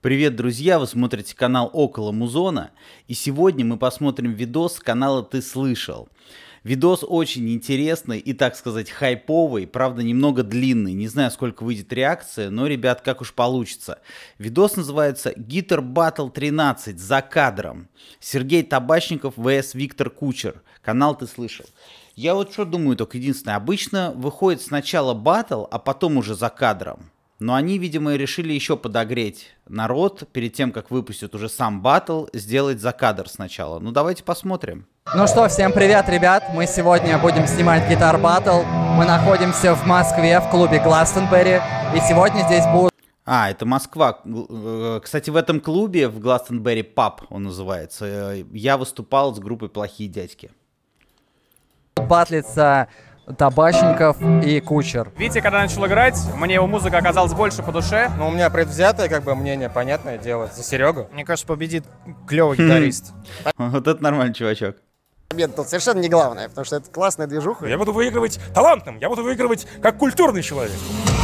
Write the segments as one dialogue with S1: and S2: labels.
S1: Привет, друзья! Вы смотрите канал Около Музона, и сегодня мы посмотрим видос с канала «Ты слышал?». Видос очень интересный и, так сказать, хайповый, правда, немного длинный. Не знаю, сколько выйдет реакция, но, ребят, как уж получится. Видос называется «Guitar Battle 13. За кадром». Сергей Табачников vs Виктор Кучер. Канал «Ты слышал?». Я вот что думаю, только единственное. Обычно выходит сначала батл, а потом уже за кадром. Но они, видимо, решили еще подогреть народ, перед тем, как выпустят уже сам баттл, сделать за кадр сначала. Ну, давайте посмотрим.
S2: Ну что, всем привет, ребят. Мы сегодня будем снимать Guitar Battle. Мы находимся в Москве, в клубе Glastonbury. И сегодня здесь будут...
S1: А, это Москва. Кстати, в этом клубе, в Glastonbury Pub он называется, я выступал с группой «Плохие дядьки».
S2: Батлится Табачников и Кучер.
S3: Витя, когда начал играть, мне его музыка оказалась больше по душе.
S4: Ну, у меня предвзятое, мнение, понятное дело, за Серегу.
S3: Мне кажется, победит клевый гитарист.
S1: Вот это нормальный чувачок.
S5: Победа тут совершенно не главное, потому что это классная движуха.
S6: Я буду выигрывать талантом, я буду выигрывать как культурный человек.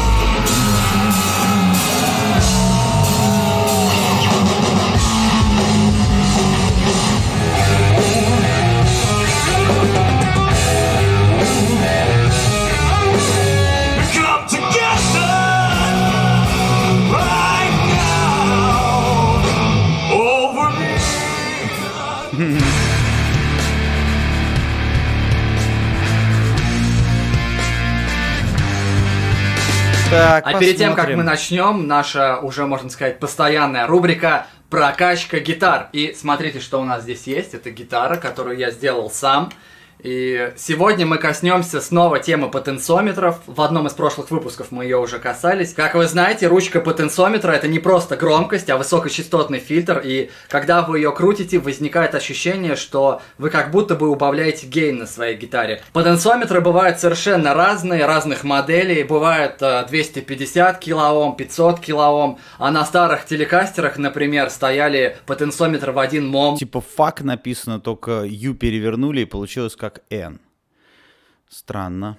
S1: Так,
S2: перед тем, как мы начнем, наша уже, можно сказать, постоянная рубрика «Прокачка гитар». И смотрите, что у нас здесь есть. Это гитара, которую я сделал сам. И сегодня мы коснемся снова темы потенциометров. В одном из прошлых выпусков мы ее уже касались. Как вы знаете, ручка потенциометра — это не просто громкость, а высокочастотный фильтр. И когда вы ее крутите, возникает ощущение, что вы как будто бы убавляете гейн на своей гитаре. Потенциометры бывают совершенно разные, разных моделей. Бывает 250 килоом, 500 килоом. А на старых телекастерах, например, стояли потенциометры в 1 мом.
S1: Типа фак написано, только Ю перевернули и получилось как N. Странно.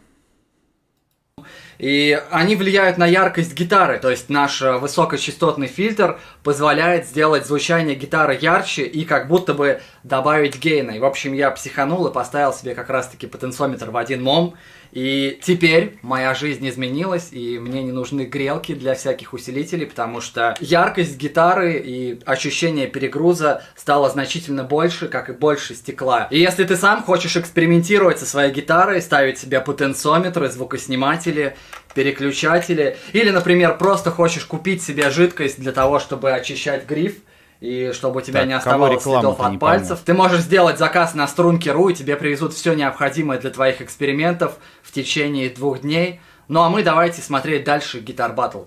S2: И они влияют на яркость гитары, то есть наш высокочастотный фильтр позволяет сделать звучание гитары ярче и как будто бы добавить гейна. И, в общем, я психанул и поставил себе как раз-таки потенциометр в 1 мом. И теперь моя жизнь изменилась, и мне не нужны грелки для всяких усилителей, потому что яркость гитары и ощущение перегруза стало значительно больше, как и больше стекла. И если ты сам хочешь экспериментировать со своей гитарой, ставить себе потенциометры, звукосниматели, переключатели, или, например, просто хочешь купить себе жидкость для того, чтобы очищать гриф, и чтобы у тебя не оставалось следов от пальцев. Ты можешь сделать заказ на Струнки.ру, и тебе привезут все необходимое для твоих экспериментов в течение 2 дней. Ну а мы давайте смотреть дальше Guitar Battle.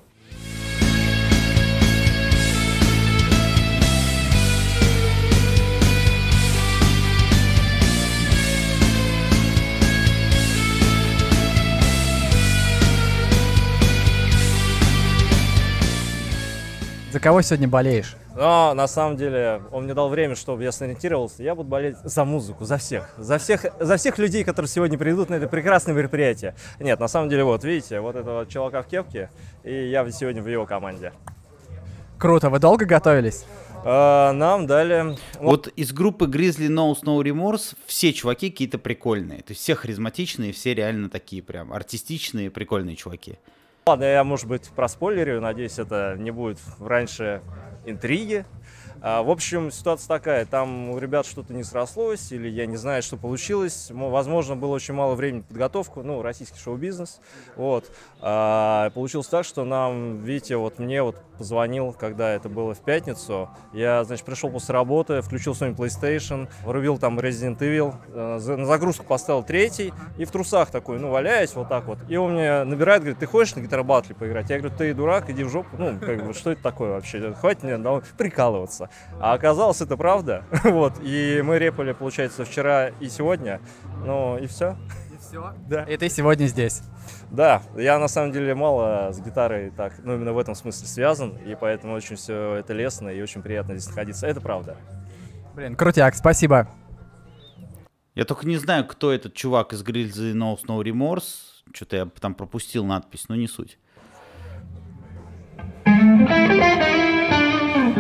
S7: За кого сегодня болеешь?
S4: Но на самом деле он мне дал время, чтобы я сориентировался. Я буду болеть за музыку, за всех. За всех людей, которые сегодня придут на это прекрасное мероприятие. Нет, на самом деле, вот видите, вот этого чувака в кепке, и я сегодня в его команде.
S7: Круто, вы долго готовились?
S4: Нам дали...
S1: Вот из группы Grizzly Knows No Remorse все чуваки какие-то прикольные. То есть все харизматичные, все реально такие прям артистичные, прикольные чуваки.
S4: Ладно, я, может быть, проспойлерю, надеюсь, это не будет раньше интриги. В общем, ситуация такая, там у ребят что-то не срослось, или я не знаю, что получилось. Возможно, было очень мало времени на подготовку, ну, российский шоу-бизнес. Вот. Получилось так, что нам, видите, вот мне вот позвонил, когда это было в пятницу. Я, значит, пришел после работы, включил свой PlayStation, врубил там Resident Evil, на загрузку поставил 3 и в трусах такой, ну, валяюсь вот так вот. И он мне набирает, говорит, ты хочешь на гитар-баттле поиграть? Я говорю, ты дурак, иди в жопу. Ну, как бы, что это такое вообще? Хватит мне прикалываться. А оказалось, это правда. Вот. И мы репали, получается, вчера и сегодня. Ну, и все.
S2: И все?
S4: Да.
S7: И ты сегодня здесь?
S4: Да, я на самом деле мало с гитарой так, ну, именно в этом смысле связан, и поэтому очень все это лестно и очень приятно здесь находиться. Это правда.
S7: Блин, крутяк, спасибо.
S1: Я только не знаю, кто этот чувак из Grizzly Knows No Remorse. Что-то я там пропустил надпись, но не суть.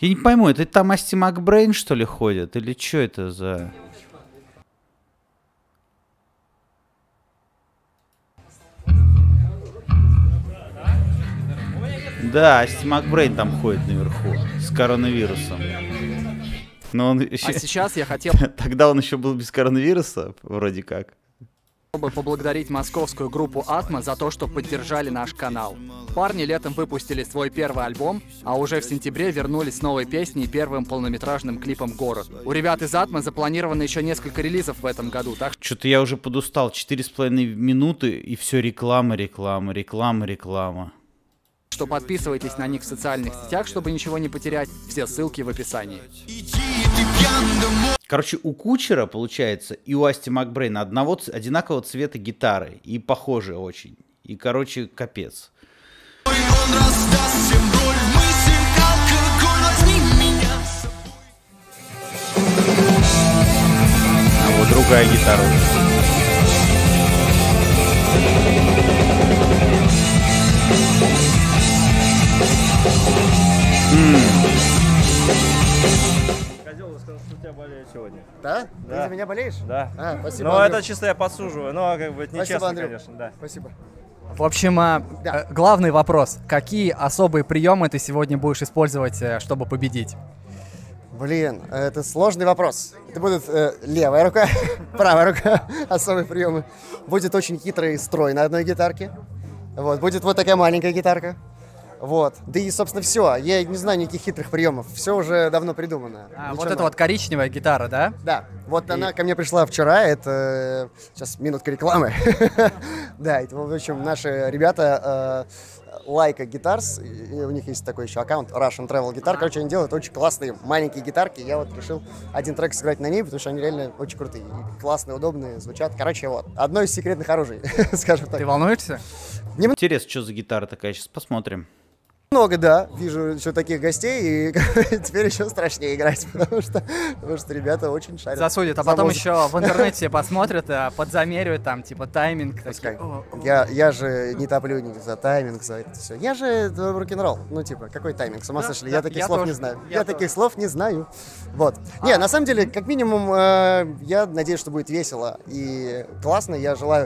S1: Я не пойму, это там Асти Макбрейн, что ли, ходит? Или что это за... Да, Асти Макбрейн там ходит наверху с коронавирусом. Но он еще...
S8: А сейчас я хотел
S1: Тогда он еще был без коронавируса, вроде как.
S8: бы поблагодарить московскую группу «Атма» за то, что поддержали наш канал. Парни летом выпустили свой первый альбом, а уже в сентябре вернулись с новой песней и первым полнометражным клипом «Город». У ребят из «Атма» запланировано еще несколько релизов в этом году, так
S1: Что-то я уже подустал. 4,5 минуты, и все реклама, реклама, реклама, реклама.
S8: что подписывайтесь на них в социальных сетях, чтобы ничего не потерять. Все ссылки в описании.
S1: Короче, у Кучера, получается, и у Асти Макбрейна одинакового цвета гитары. И похожие очень. И, короче, капец. А вот другая гитара.
S4: Козел сказал, что у тебя болеет сегодня.
S5: Да? Ты
S4: Да.
S5: за меня болеешь?
S4: Да.
S5: А, спасибо,
S4: Ну,
S5: Андрюх.
S4: это чисто я подсуживаю, но как бы это
S5: Спасибо,
S4: нечестно,
S5: Андрюх.
S4: конечно, да.
S5: Спасибо.
S7: В общем,
S5: Да.
S7: главный вопрос. Какие особые приемы ты сегодня будешь использовать, чтобы победить?
S5: Блин, это сложный вопрос. Это будет левая рука, правая рука, особые приемы. Будет очень хитрый строй на одной гитарке. Вот, будет вот такая маленькая гитарка. Вот. Да и, собственно, все. Я не знаю никаких хитрых приемов. Все уже давно придумано. Ничего
S7: Вот это
S5: нового.
S7: вот коричневая гитара, да?
S5: Да, вот она ко мне пришла вчера, это... Сейчас минутка рекламы. Да, это, в общем, наши ребята Лайка Guitars, и у них есть такой еще аккаунт Russian Travel Guitar. Короче, они делают очень классные маленькие гитарки. Я вот решил один трек сыграть на ней, потому что они реально очень крутые. И классные, удобные, звучат. Короче, вот. Одно из секретных оружий, скажем так.
S7: Ты волнуешься?
S1: Интересно, что за гитара такая? Сейчас посмотрим.
S5: Много, да. Вижу еще таких гостей, и теперь еще страшнее играть, потому что ребята очень шарят.
S7: Засудят, а
S5: за
S7: потом
S5: музыку.
S7: еще в интернете все посмотрят, подзамеряют там, типа, тайминг.
S5: Пускай.
S7: такие, «О, о».
S5: Я же не топлю ни за тайминг, за это все. Я же рок-н-ролл. Ну, типа, какой тайминг? С ума сошли? Я таких
S7: я
S5: слов
S7: тоже.
S5: не знаю.
S7: Я
S5: Я таких слов не знаю. Вот. Не, на самом деле, как минимум, я надеюсь, что будет весело и классно. Я желаю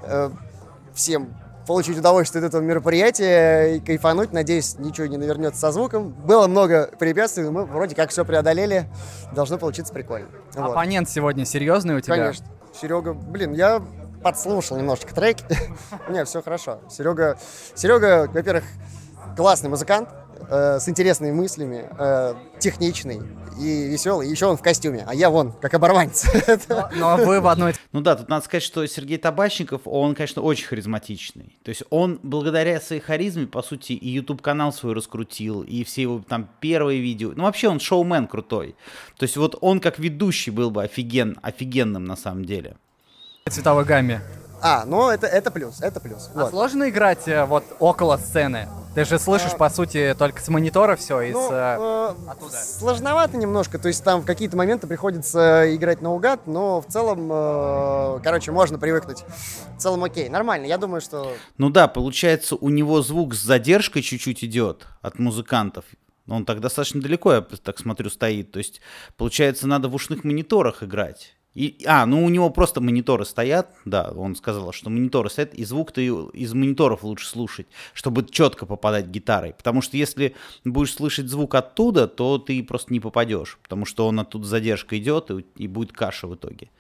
S5: всем получить удовольствие от этого мероприятия и кайфануть. Надеюсь, ничего не навернется со звуком. Было много препятствий, но мы вроде как все преодолели. Должно получиться прикольно. Вот.
S7: Оппонент сегодня серьезный у тебя?
S5: Конечно. Серега, блин, я подслушал немножечко треки. У меня все хорошо. Серега, во-первых, классный музыкант, с интересными мыслями, техничный и веселый. Еще он в костюме, а я вон, как оборванец.
S7: Но вы в одной...
S1: Ну да, тут надо сказать, что Сергей Табачников, он, конечно, очень харизматичный. То есть он благодаря своей харизме, по сути, и YouTube-канал свой раскрутил, и все его там первые видео. Ну вообще он шоумен крутой. То есть вот он как ведущий был бы офигенным на самом деле.
S7: цветовой гамме.
S5: Ну это плюс, это плюс.
S7: А
S5: Вот.
S7: сложно играть вот около сцены? Ты же слышишь, по сути, только с монитора все, оттуда.
S5: Сложновато немножко, то есть там в какие-то моменты приходится играть наугад, но в целом, короче, можно привыкнуть. В целом окей, нормально, я думаю, что...
S1: Ну да, получается, у него звук с задержкой чуть-чуть идет от музыкантов. Он так достаточно далеко, я так смотрю, стоит. То есть, получается, надо в ушных мониторах играть. Ну у него просто мониторы стоят, да, он сказал, что мониторы стоят, и звук ты из мониторов лучше слушать, чтобы четко попадать гитарой. Потому что если будешь слышать звук оттуда, то ты просто не попадешь, потому что он оттуда с задержкой идет, и будет каша в итоге.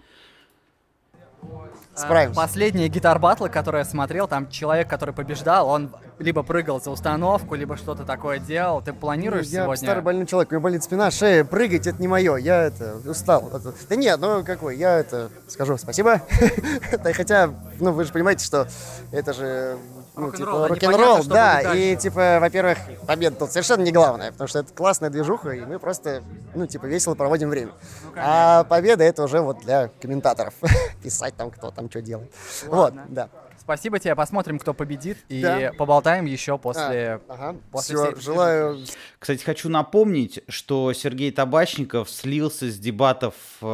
S5: Справимся.
S7: Последние гитар-баттлы, которые я смотрел, там человек, который побеждал, он либо прыгал за установку, либо что-то такое делал. Ты планируешь
S5: Я
S7: сегодня?
S5: старый больной человек, у меня болит спина, шея, прыгать это не мое, я устал. Да нет, я скажу спасибо. Хотя, вы же понимаете, что это же
S7: Рок-н-ролл,
S5: рок-н-ролл,
S7: непонятно, что
S5: да,
S7: будет
S5: и
S7: дальше.
S5: во-первых, победа тут совершенно не главное, потому что это классная движуха, и мы просто, весело проводим время. А победа это уже вот для комментаторов, писать там, кто там что делает.
S7: Ладно.
S5: Вот, да.
S7: Спасибо тебе, посмотрим, кто победит, и
S5: Да.
S7: поболтаем еще после... после
S5: Все,
S7: всей-
S5: желаю...
S1: Кстати, хочу напомнить, что Сергей Табачников слился с дебатов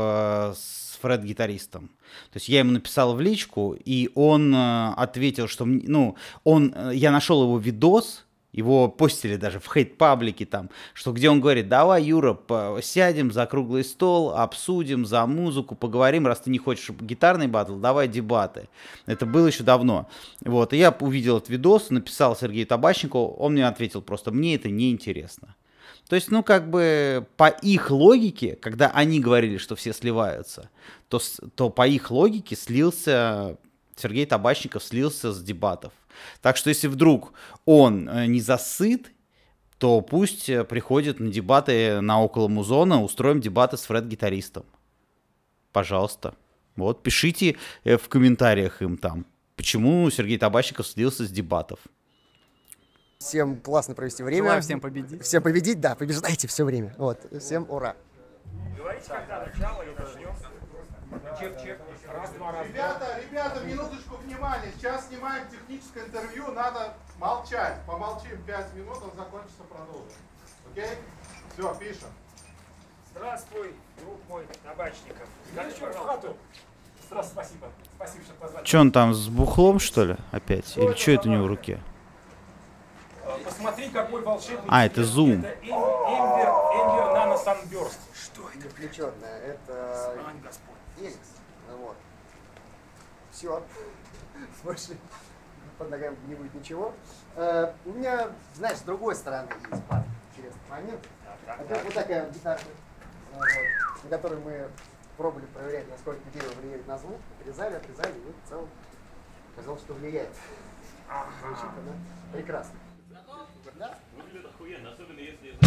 S1: с Фред-гитаристом. То есть я ему написал в личку, и он ответил, что я нашел его видос, Его постили даже в хейт-паблике там, что где он говорит: давай, Юра, сядем за круглый стол, обсудим за музыку, поговорим, раз ты не хочешь гитарный батл, давай дебаты. Это было еще давно. Вот, и я увидел этот видос, написал Сергею Табачникову, он мне ответил просто: мне это неинтересно. То есть, ну, как бы по их логике, когда они говорили, что все сливаются, то по их логике Сергей Табачников слился с дебатов. Так что если вдруг он не засыт, то пусть приходит на дебаты на Около Музона, устроим дебаты с Фред-гитаристом. Пожалуйста. Вот, пишите в комментариях им там, почему Сергей Табачников слился с дебатов.
S5: Всем классно провести время.
S7: Желаю всем победить.
S5: Всем победить, да, побеждайте все время. Вот, всем ура.
S6: Говорите, когда начало, и начнем. Чек. Раз, два, раз.
S9: Ребята, минуточку внимания. Сейчас снимаем техническое интервью, надо молчать. Помолчим 5 минут, он закончится, продолжим. Окей? Все, пишем.
S6: Здравствуй, друг мой, Табачников. Скажи, пожалуйста. Здравствуй, спасибо. Спасибо, что позвали.
S1: Че он там, с бухлом, что ли, опять? Или что это у него в руке?
S6: Посмотри, какой волшебный...
S1: Это Zoom.
S6: Это Ember Nano Sunburst.
S5: Что это? Включенное. Это Эликс. Вот. Все. Больше под ногами не будет ничего. У меня, знаешь, с другой стороны есть пару интересных моментов. Вот такая гитара, на которой мы пробовали проверять, насколько дерево влияет на звук. Отрезали, и в целом оказалось, что влияет. Звучит она прекрасно. Да? Выглядит охуенно, особенно если...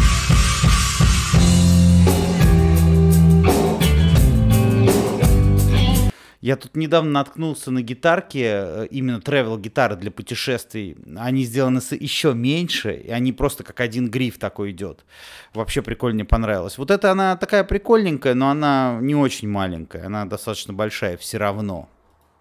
S1: Я тут недавно наткнулся на гитарки, именно travel-гитары для путешествий. Они сделаны еще меньше, и они просто как один гриф такой идет. Вообще прикольно, мне понравилось. Вот эта она такая прикольненькая, но она не очень маленькая. Она достаточно большая все равно.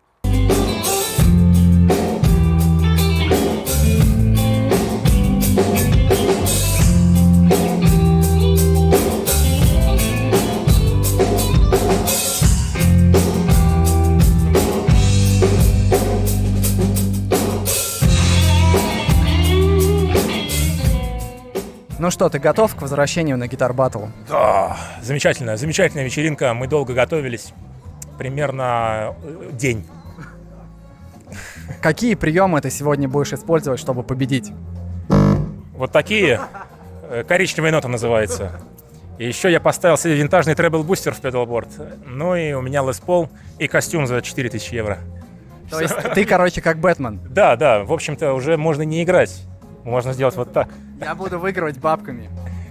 S7: Ну что, ты готов к возвращению на Guitar Battle?
S6: Да, замечательная вечеринка. Мы долго готовились. Примерно день.
S7: Какие приемы ты сегодня будешь использовать, чтобы победить?
S6: Вот такие. Коричневая нота называется. И еще я поставил себе винтажный требл-бустер в педалборд. Ну и у меня Les Paul и костюм за 4000 евро.
S7: То есть ты, короче, как Бэтмен?
S6: Да. В общем-то, уже можно не играть. Можно сделать вот так.
S7: Я буду выигрывать бабками.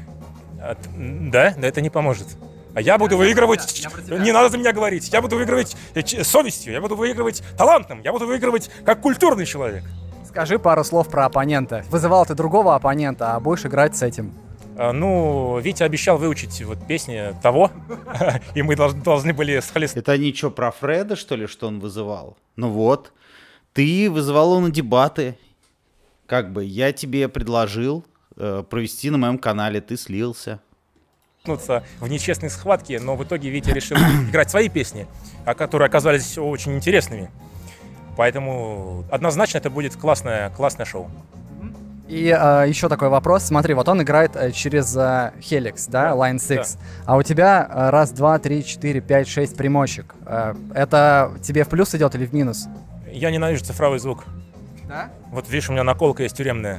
S6: Да, это не поможет. А я буду выигрывать... Не надо за меня говорить. Я буду выигрывать совестью, я буду выигрывать талантом, я буду выигрывать как культурный человек.
S7: Скажи пару слов про оппонента. Вызывал ты другого оппонента, а будешь играть с этим?
S6: Ну, Витя обещал выучить вот песни того, и мы должны были схлестнуть.
S1: Это они что, про Фреда, что ли, что он вызывал? Ну вот, ты вызывал его на дебаты. Как бы я тебе предложил провести на моем канале, ты слился.
S6: В нечестной схватке, но в итоге Витя решил играть свои песни, которые оказались очень интересными. Поэтому однозначно это будет классное шоу.
S7: И еще такой вопрос. Смотри, вот он играет через Helix, да, Line 6. Да. А у тебя 1, 2, 3, 4, 5, 6 примочек. Это тебе в плюс идет или в минус?
S6: Я ненавижу цифровой звук.
S7: Да?
S6: Вот видишь, у меня наколка есть тюремная.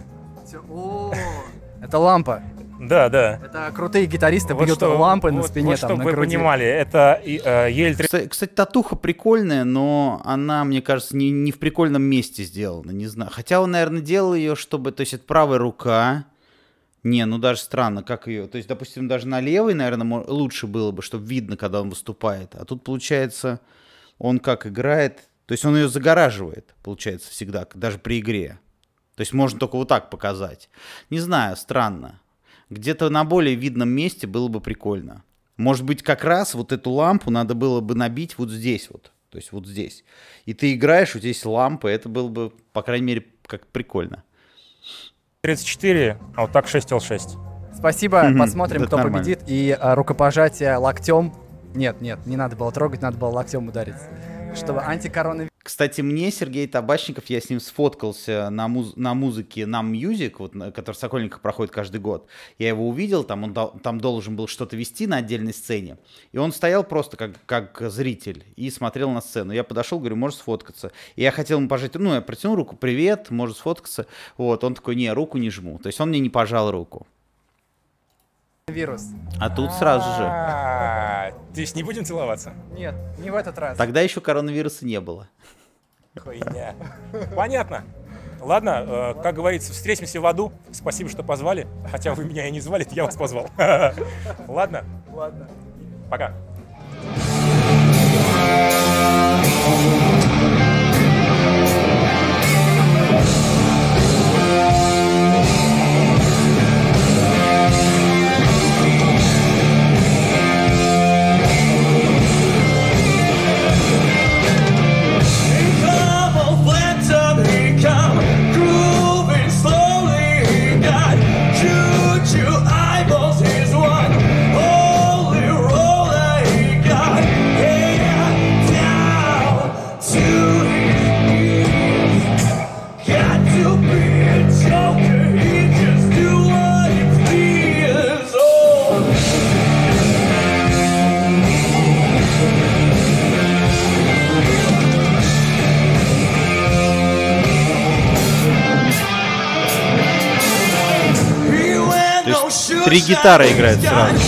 S7: Это лампа.
S6: Да.
S7: Это крутые гитаристы бьют лампы на спине,
S6: вот,
S7: там,
S6: чтобы
S7: на груди.
S6: вы понимали, это EL3...
S1: Кстати, татуха прикольная, но она, мне кажется, не в прикольном месте сделана, не знаю. Хотя он, наверное, делал ее, чтобы... То есть это правая рука. Не, ну даже странно, как ее... То есть, допустим, даже на левой, наверное, лучше было бы, чтобы видно, когда он выступает. А тут, получается, он как играет... То есть он ее загораживает, получается, всегда, даже при игре. То есть можно только вот так показать. Не знаю, странно. Где-то на более видном месте было бы прикольно. Может быть, как раз вот эту лампу надо было бы набить вот здесь вот. То есть вот здесь. И ты играешь, у тебя есть лампа, это было бы, по крайней мере, как прикольно.
S6: 34, а вот так 6L6.
S7: Спасибо, посмотрим, кто победит. И рукопожатие локтем. Нет, не надо было трогать, надо было локтем ударить. Чтобы антикоронавирус...
S1: Кстати, мне Сергей Табачников, я с ним сфоткался на музыке Нам Music, вот, который в Сокольниках проходит каждый год. Я его увидел, там там должен был что-то вести на отдельной сцене. И он стоял просто как зритель и смотрел на сцену. Я подошел, говорю, можешь сфоткаться. И я хотел ему пожать, я протянул руку, привет, можешь сфоткаться. Вот, он такой, не, руку не жму. То есть он мне не пожал руку.
S7: Вирус.
S1: А тут сразу же.
S6: То есть не будем целоваться?
S7: Нет, не в этот раз.
S1: Тогда еще коронавируса не было.
S6: Хуйня. Понятно. Ладно, как говорится, встретимся в аду. Спасибо, что позвали. Хотя вы меня и не звали, я вас позвал. Ладно?
S7: Ладно.
S6: Пока.
S1: Три гитары играют сразу.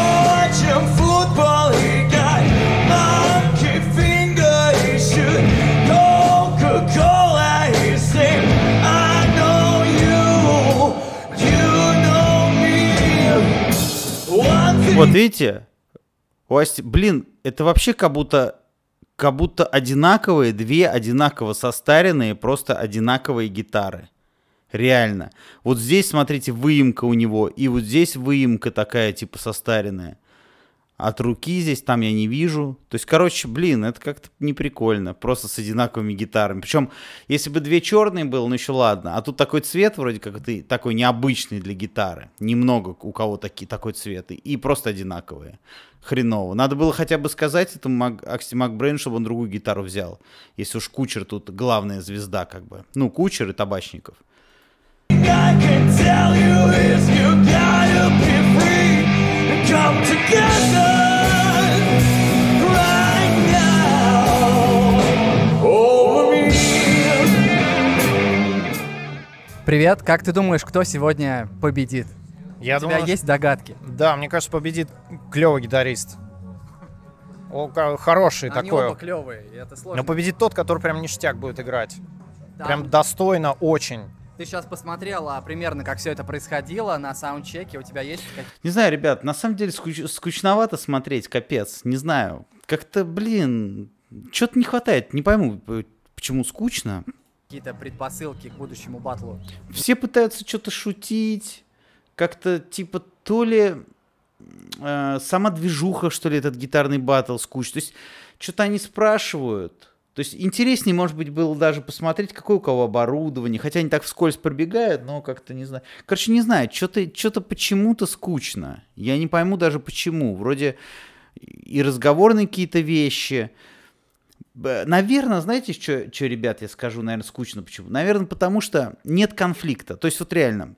S1: Вот видите, блин, это вообще как будто одинаковые, две одинаково состаренные, просто одинаковые гитары. Реально. Вот здесь, смотрите, выемка у него, и вот здесь выемка такая, типа, состаренная. От руки здесь, там я не вижу. То есть, короче, блин, это как-то не прикольно. Просто с одинаковыми гитарами. Причем, если бы две черные было, ну еще ладно. А тут такой цвет вроде как такой необычный для гитары. Немного у кого такой цвет. И просто одинаковые. Хреново. Надо было хотя бы сказать этому Аксти Макбрейн, чтобы он другую гитару взял. Если уж Кучер тут главная звезда, как бы. Ну, Кучер и Табачников.
S10: I can tell you is you gotta be free and come together right now over me.
S7: Привет, как ты думаешь, кто сегодня победит? У тебя есть догадки?
S11: Да, мне кажется, победит клевый гитарист. Хороший
S7: Они
S11: такой.
S7: оба клевые, и это сложно.
S11: Но победит тот, который прям ништяк будет играть.
S7: Да.
S11: Прям достойно очень.
S7: Ты сейчас посмотрела примерно, как все это происходило на саундчеке, у тебя есть какие-то...
S1: Не знаю, ребят, на самом деле скучновато смотреть, капец, не знаю. Как-то, блин, что-то не хватает, не пойму, почему скучно.
S7: Какие-то предпосылки к будущему батлу?
S1: Все пытаются что-то шутить, как-то типа то ли сама движуха, что ли, этот гитарный баттл скучный. То есть что-то они спрашивают. То есть интереснее, может быть, было даже посмотреть, какое у кого оборудование. Хотя они так вскользь пробегают, но как-то не знаю. Короче, не знаю, что-то почему-то скучно. Я не пойму даже почему. Вроде и разговорные какие-то вещи. Наверное, знаете, что, ребят, я скажу, наверное, скучно почему? Наверное, потому что нет конфликта. То есть вот реально,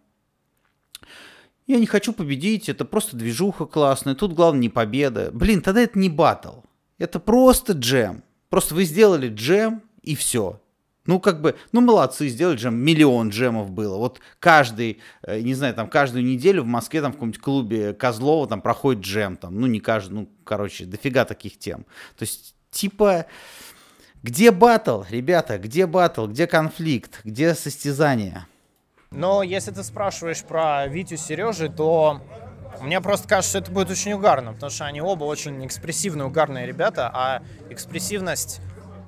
S1: я не хочу победить, это просто движуха классная, тут главное не победа. Блин, тогда это не баттл, это просто джем. Просто вы сделали джем, и все. Ну, как бы, ну, молодцы, сделали джем. Миллион джемов было. Вот каждый, не знаю, там, каждую неделю в Москве, там, в каком-нибудь клубе Козлова, там, проходит джем, там, ну, не каждый, ну, короче, дофига таких тем. То есть, типа, где баттл, ребята, где баттл, где конфликт, где состязание?
S11: Но если ты спрашиваешь про Витю с Сережей, то мне просто кажется, что это будет очень угарно, потому что они оба очень экспрессивные, угарные ребята, а экспрессивность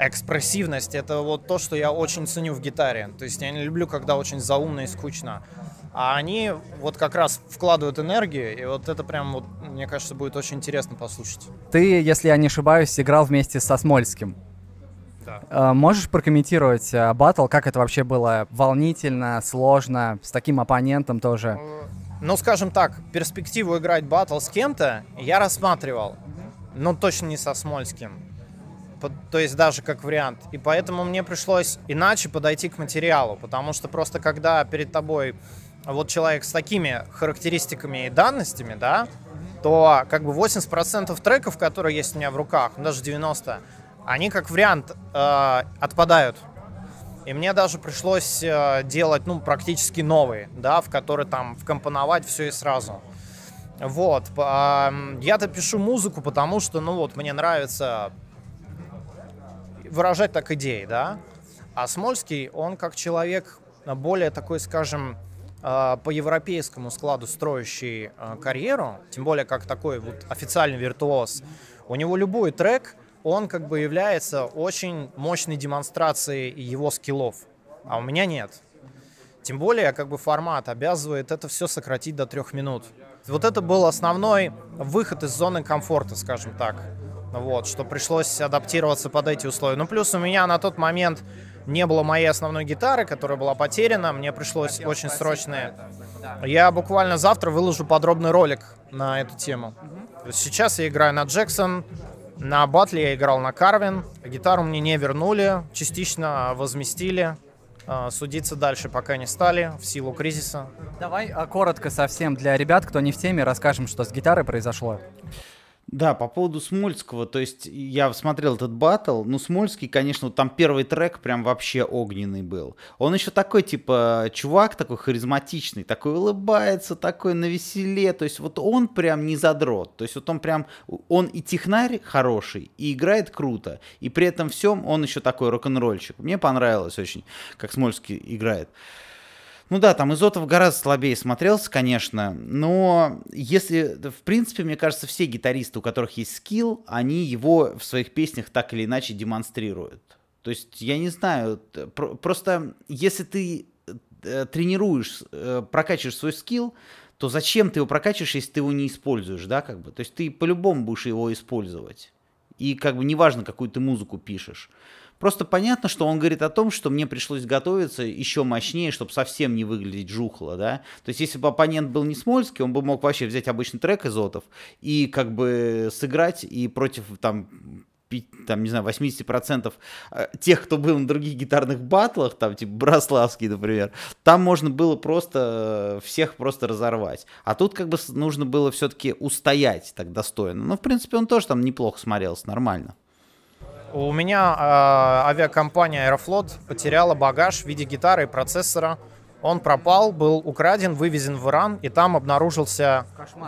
S11: это вот то, что я очень ценю в гитаре. То есть я не люблю, когда очень заумно и скучно. А они вот как раз вкладывают энергию, и вот это прям, вот, мне кажется, будет очень интересно послушать.
S7: Ты, если я не ошибаюсь, играл вместе со Смольским.
S11: Да.
S7: Можешь прокомментировать баттл, как это вообще было волнительно, сложно, с таким оппонентом тоже?
S11: Ну, скажем так, перспективу играть баттл с кем-то я рассматривал, но точно не со Смольским. То есть даже как вариант. И поэтому мне пришлось иначе подойти к материалу. Потому что просто когда перед тобой вот человек с такими характеристиками и данностями, да, то как бы 80% треков, которые есть у меня в руках, ну, даже 90%, они как вариант отпадают. И мне даже пришлось делать, ну, практически новые, да, в которые там вкомпоновать все и сразу. Вот. Я-то пишу музыку, потому что, ну, вот, мне нравится выражать так идеи, да. А Смольский, он как человек более такой, скажем, по европейскому складу строящий карьеру, тем более как такой вот официальный виртуоз, у него любой трек, он как бы является очень мощной демонстрацией его скиллов, а у меня нет. Тем более как бы формат обязывает это все сократить до 3 минут. Вот это был основной выход из зоны комфорта, скажем так. Вот, что пришлось адаптироваться под эти условия. Ну плюс у меня на тот момент не было моей основной гитары, которая была потеряна. Мне пришлось очень срочно. Я буквально завтра выложу подробный ролик на эту тему. Сейчас я играю на Джексон, на батле я играл на Карвин. Гитару мне не вернули, частично возместили. Судиться дальше пока не стали в силу кризиса.
S7: Давай коротко совсем для ребят, кто не в теме, расскажем, что с гитарой произошло.
S1: Да, по поводу Смольского, то есть я смотрел этот баттл, ну Смольский, конечно, вот там первый трек прям вообще огненный был. Он еще такой, типа, чувак такой харизматичный, такой улыбается, такой навеселе, то есть вот он прям не задрот, то есть вот он прям, он и технарь хороший, и играет круто, и при этом всем он еще такой рок-н-ролльщик. Мне понравилось очень, как Смольский играет. Ну да, там Изотов гораздо слабее смотрелся, конечно, но если, в принципе, мне кажется, все гитаристы, у которых есть скилл, они его в своих песнях так или иначе демонстрируют. То есть, я не знаю, просто если ты тренируешь, прокачиваешь свой скилл, то зачем ты его прокачиваешь, если ты его не используешь, да, как бы? То есть, ты по-любому будешь его использовать. И как бы неважно, какую ты музыку пишешь. Просто понятно, что он говорит о том, что мне пришлось готовиться еще мощнее, чтобы совсем не выглядеть жухло, да. То есть, если бы оппонент был не Смольский, он бы мог вообще взять обычный трек Изотов и как бы сыграть, и против, там не знаю, 80% тех, кто был на других гитарных баттлах, там, типа Браславский, например, там можно было просто всех просто разорвать. А тут как бы нужно было все-таки устоять так достойно. Но, в принципе, он тоже там неплохо смотрелся, нормально.
S11: У меня авиакомпания «Аэрофлот» потеряла багаж в виде гитары и процессора. Он пропал, был украден, вывезен в Иран, и там обнаружился,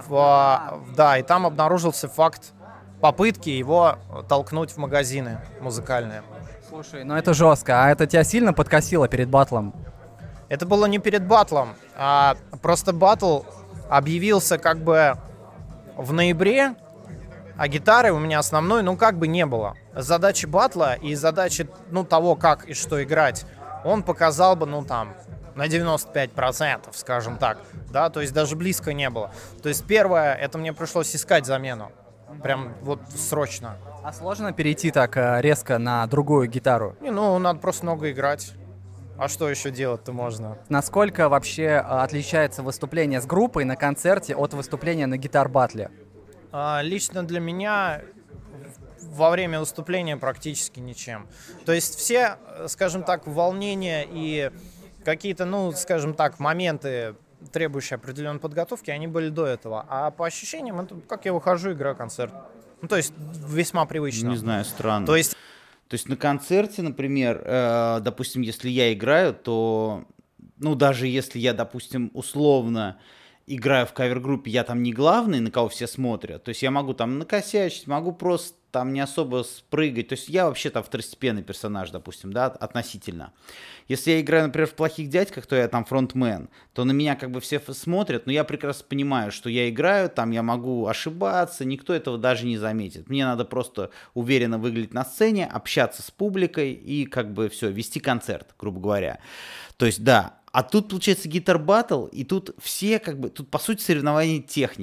S11: и там обнаружился факт попытки его толкнуть в магазины музыкальные.
S7: Слушай, ну это жестко. А это тебя сильно подкосило перед баттлом?
S11: Это было не перед баттлом, а просто баттл объявился как бы в ноябре, а гитары у меня основной, ну, как бы не было. Задачи баттла и задачи, ну, того, как и что играть, он показал бы, ну, там, на 95%, скажем так, да, то есть даже близко не было. То есть первое, это мне пришлось искать замену, прям вот срочно.
S7: А сложно перейти так резко на другую гитару?
S11: Не, ну, надо просто много играть. А что еще делать-то можно?
S7: Насколько вообще отличается выступление с группой на концерте от выступления на гитар-баттле?
S11: Лично для меня во время выступления практически ничем. То есть все, скажем так, волнения и какие-то, ну, скажем так, моменты, требующие определенной подготовки, они были до этого. А по ощущениям, это как я выхожу, играю концерт. Ну, то есть весьма привычно.
S1: Не знаю, странно.
S11: То есть
S1: на концерте, например, допустим, если я играю, то, ну, даже если я, допустим, условно играю в кавер-группе, я там не главный, на кого все смотрят, то есть я могу там накосячить, могу просто там не особо спрыгать, то есть я вообще там второстепенный персонаж, допустим, да, относительно. Если я играю, например, в «Плохих дядьках», то я там фронтмен, то на меня как бы все смотрят, но я прекрасно понимаю, что я играю, там я могу ошибаться, никто этого даже не заметит. Мне надо просто уверенно выглядеть на сцене, общаться с публикой и как бы все, вести концерт, грубо говоря. То есть, да. А тут, получается, гитар-баттл, и тут все, как бы, тут, по сути, соревнования техники.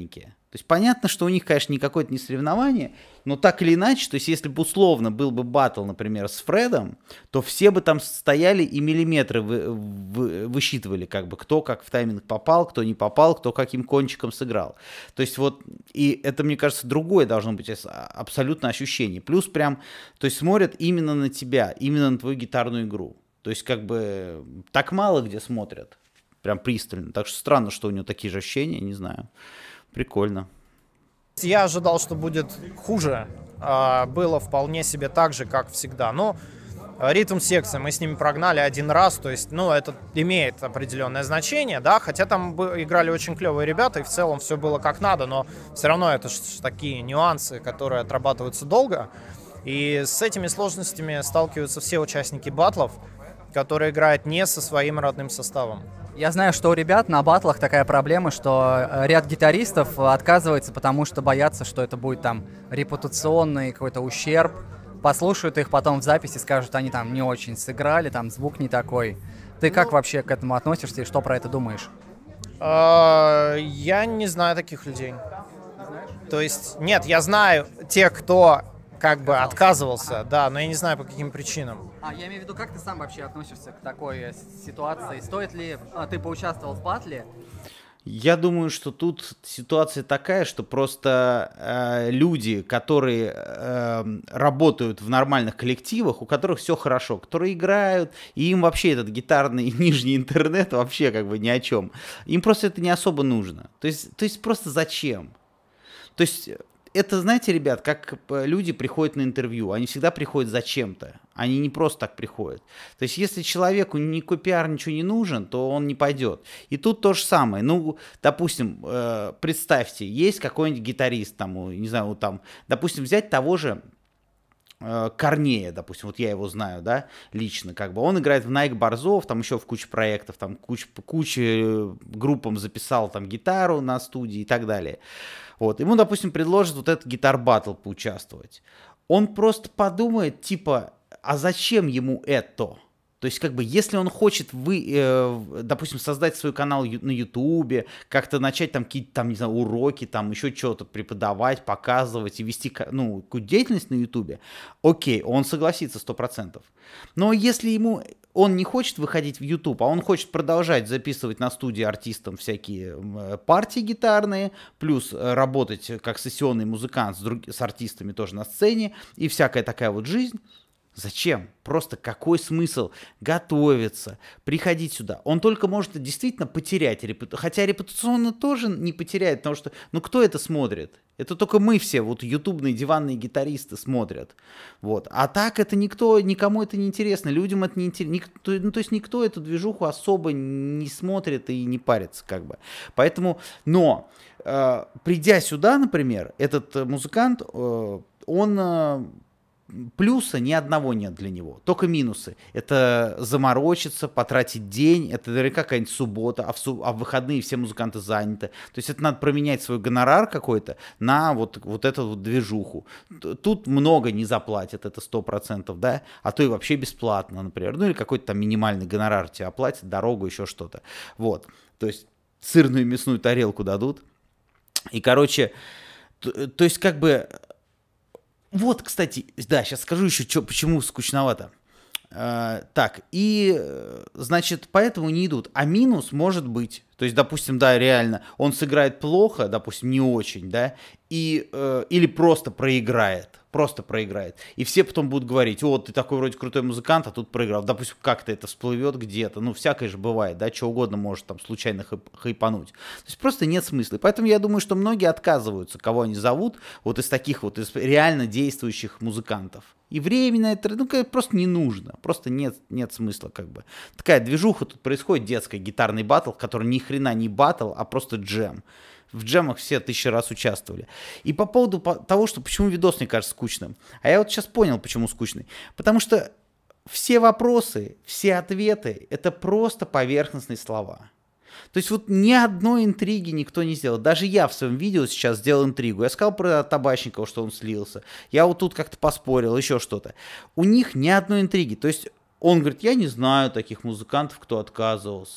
S1: То есть понятно, что у них, конечно, никакое это не соревнование, но так или иначе, то есть если бы условно был бы баттл, например, с Фредом, то все бы там стояли и миллиметры высчитывали, как бы, кто как в тайминг попал, кто не попал, кто каким кончиком сыграл. То есть вот, и это, мне кажется, другое должно быть абсолютно ощущение. Плюс прям, то есть смотрят именно на тебя, именно на твою гитарную игру. То есть как бы так мало где смотрят, прям пристально. Так что странно, что у него такие же ощущения, не знаю. Прикольно.
S11: Я ожидал, что будет хуже. Было вполне себе так же, как всегда. Но ритм-секция, мы с ними прогнали один раз. То есть, ну, это имеет определенное значение, да. Хотя там играли очень клевые ребята, и в целом все было как надо. Но все равно это такие нюансы, которые отрабатываются долго. И с этими сложностями сталкиваются все участники баттлов, которые играют не со своим родным составом.
S7: Я знаю, что у ребят на баттлах такая проблема, что ряд гитаристов отказывается, потому что боятся, что это будет там репутационный какой-то ущерб. Послушают их потом в записи, скажут, они там не очень сыграли, там звук не такой. Ты как вообще к этому относишься и что про это думаешь?
S11: Я не знаю таких людей. То есть, нет, я знаю тех, кто как бы отказывался, да, но я не знаю по каким причинам.
S7: Я имею в виду, как ты сам вообще относишься к такой ситуации? Стоит ли ты поучаствовал в баттле?
S1: Я думаю, что тут ситуация такая, что просто люди, которые работают в нормальных коллективах, у которых все хорошо, которые играют, и им вообще этот гитарный нижний интернет вообще как бы ни о чем. Им просто это не особо нужно. То есть просто зачем? То есть это, знаете, ребят, как люди приходят на интервью, они всегда приходят зачем-то, они не просто так приходят. То есть если человеку никакой пиар, ничего не нужен, то он не пойдет. И тут то же самое. Ну, допустим, представьте, есть какой-нибудь гитарист, там, не знаю, там, допустим, взять того же Корнея, допустим, вот я его знаю, да, лично, как бы, он играет в Nike Борзов, там еще в куче проектов, там куча группам записал там гитару на студии и так далее. Вот, ему, допустим, предложат вот этот гитар-баттл поучаствовать. Он просто подумает, типа, а зачем ему это? То есть, как бы, если он хочет, допустим, создать свой канал на Ютубе, как-то начать там какие-то, там, не знаю, уроки, там, еще что-то преподавать, показывать и вести, ну, какую-то деятельность на Ютубе, окей, он согласится 100%. Но если он не хочет выходить в YouTube, а он хочет продолжать записывать на студии артистам всякие партии гитарные, плюс работать как сессионный музыкант с артистами тоже на сцене, и всякая такая вот жизнь, зачем? Просто какой смысл готовиться, приходить сюда? Он только может действительно потерять репутацию. Хотя репутационно тоже не потеряет, потому что, ну, кто это смотрит? Это только мы все, вот ютубные диванные гитаристы смотрят. Вот. А так это никому это не интересно, людям это не интересно. Ну, то есть никто эту движуху особо не смотрит и не парится, как бы. Поэтому, но, придя сюда, например, этот музыкант, он... Плюса ни одного нет для него, только минусы. Это заморочиться, потратить день, это наверняка какая-нибудь суббота, а в выходные все музыканты заняты. То есть это надо променять свой гонорар какой-то на вот эту вот движуху. Тут много не заплатят, это 100%, да, а то и вообще бесплатно, например. Ну или какой-то там минимальный гонорар тебе оплатят, дорогу, еще что-то. Вот, то есть сырную мясную тарелку дадут. И, короче, то есть как бы... Вот, кстати, да, сейчас скажу еще, почему скучновато. Так, и, значит, поэтому не идут. А минус может быть, то есть, допустим, да, реально, он сыграет плохо, допустим, не очень, да, или просто проиграет. И все потом будут говорить, о, ты такой вроде крутой музыкант, а тут проиграл. Допустим, как-то это всплывет где-то, ну, всякое же бывает, да, что угодно может там случайно хайпануть. То есть просто нет смысла. И поэтому я думаю, что многие отказываются, кого они зовут, вот из таких вот, из реально действующих музыкантов. И временно это, ну, просто не нужно, просто нет смысла, как бы. Такая движуха тут происходит, детская, гитарный баттл, который ни хрена не баттл, а просто джем. В джемах все 1000 раз участвовали. И по поводу того, что почему видос мне кажется скучным. А я вот сейчас понял, почему скучный. Потому что все вопросы, все ответы — это просто поверхностные слова. То есть вот ни одной интриги никто не сделал. Даже я в своем видео сейчас сделал интригу. Я сказал про Табачникова, что он слился. Я вот тут как-то поспорил, еще что-то. У них ни одной интриги. То есть он говорит, я не знаю таких музыкантов, кто отказывался.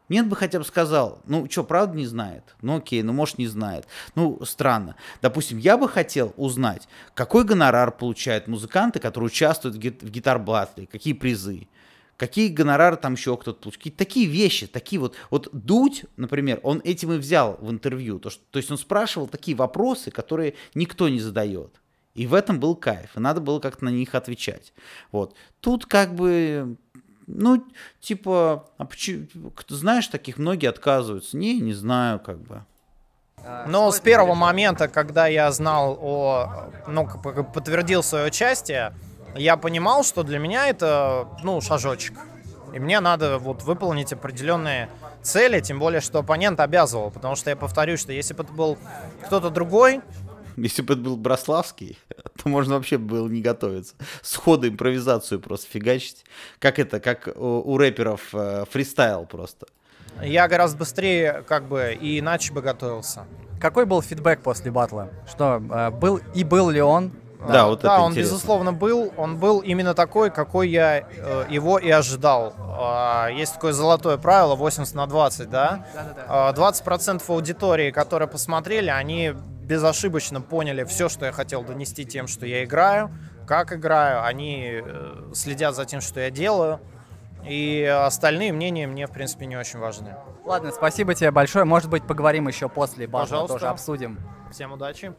S1: Нет бы хотя бы сказал, ну что, правда не знает? Ну окей, ну может не знает. Ну странно. Допустим, я бы хотел узнать, какой гонорар получают музыканты, которые участвуют в гитар-баттле, какие призы, какие гонорары там еще кто-то получает. Какие-то такие вещи, такие вот. Вот Дудь, например, он этим и взял в интервью. То есть он спрашивал такие вопросы, которые никто не задает. И в этом был кайф. И надо было как-то на них отвечать. Вот. Тут как бы... Ну, типа, а почему, знаешь, таких многие отказываются. Не знаю, как бы.
S11: Но с первого момента, когда я знал подтвердил свое участие, я понимал, что для меня это, шажочек. И мне надо вот выполнить определенные цели, тем более, что оппонент обязывал. Потому что я повторюсь, что если бы это был кто-то другой...
S1: Если бы это был Браславский, то можно вообще было не готовиться. Сходу импровизацию просто фигачить. Как у рэперов фристайл просто.
S11: Я гораздо быстрее и иначе бы готовился.
S7: Какой был фидбэк после батла? Что, был ли он?
S1: Да, вот это
S11: он
S1: интересно.
S11: Безусловно был. Он был именно такой, какой я его и ожидал. Есть такое золотое правило 80/20, да? 20% аудитории, которые посмотрели, они безошибочно поняли все, что я хотел донести тем, что я играю, как играю. Они следят за тем, что я делаю. И остальные мнения мне, в принципе, не очень важны.
S7: Ладно, спасибо тебе большое. Может быть, поговорим еще после батла, тоже обсудим.
S11: Всем удачи.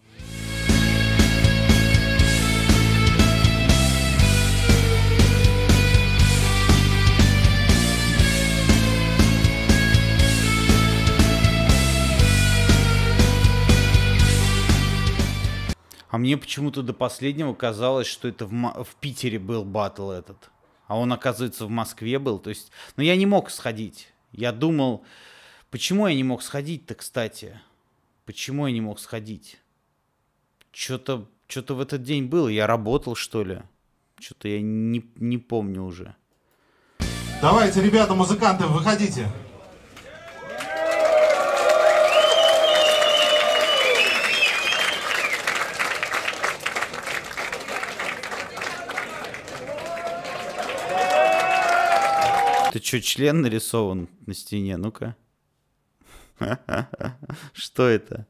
S1: А мне почему-то до последнего казалось, что это в Питере был баттл этот. А он, оказывается, в Москве был. То есть, я не мог сходить. Я думал, почему я не мог сходить-то, кстати? Почему я не мог сходить? Что-то в этот день было. Я работал, что ли? Что-то я не помню уже.
S9: Давайте, ребята, музыканты, выходите.
S1: Ты что, член нарисован на стене? Ну-ка. Что это?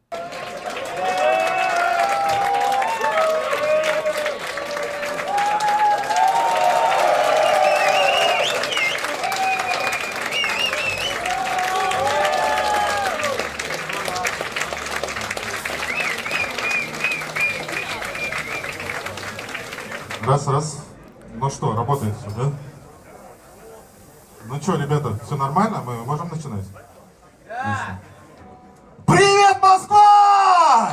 S9: Раз. Ну что, работает все, да? Ну что, ребята, все нормально? Мы можем начинать? Да. Привет, Москва!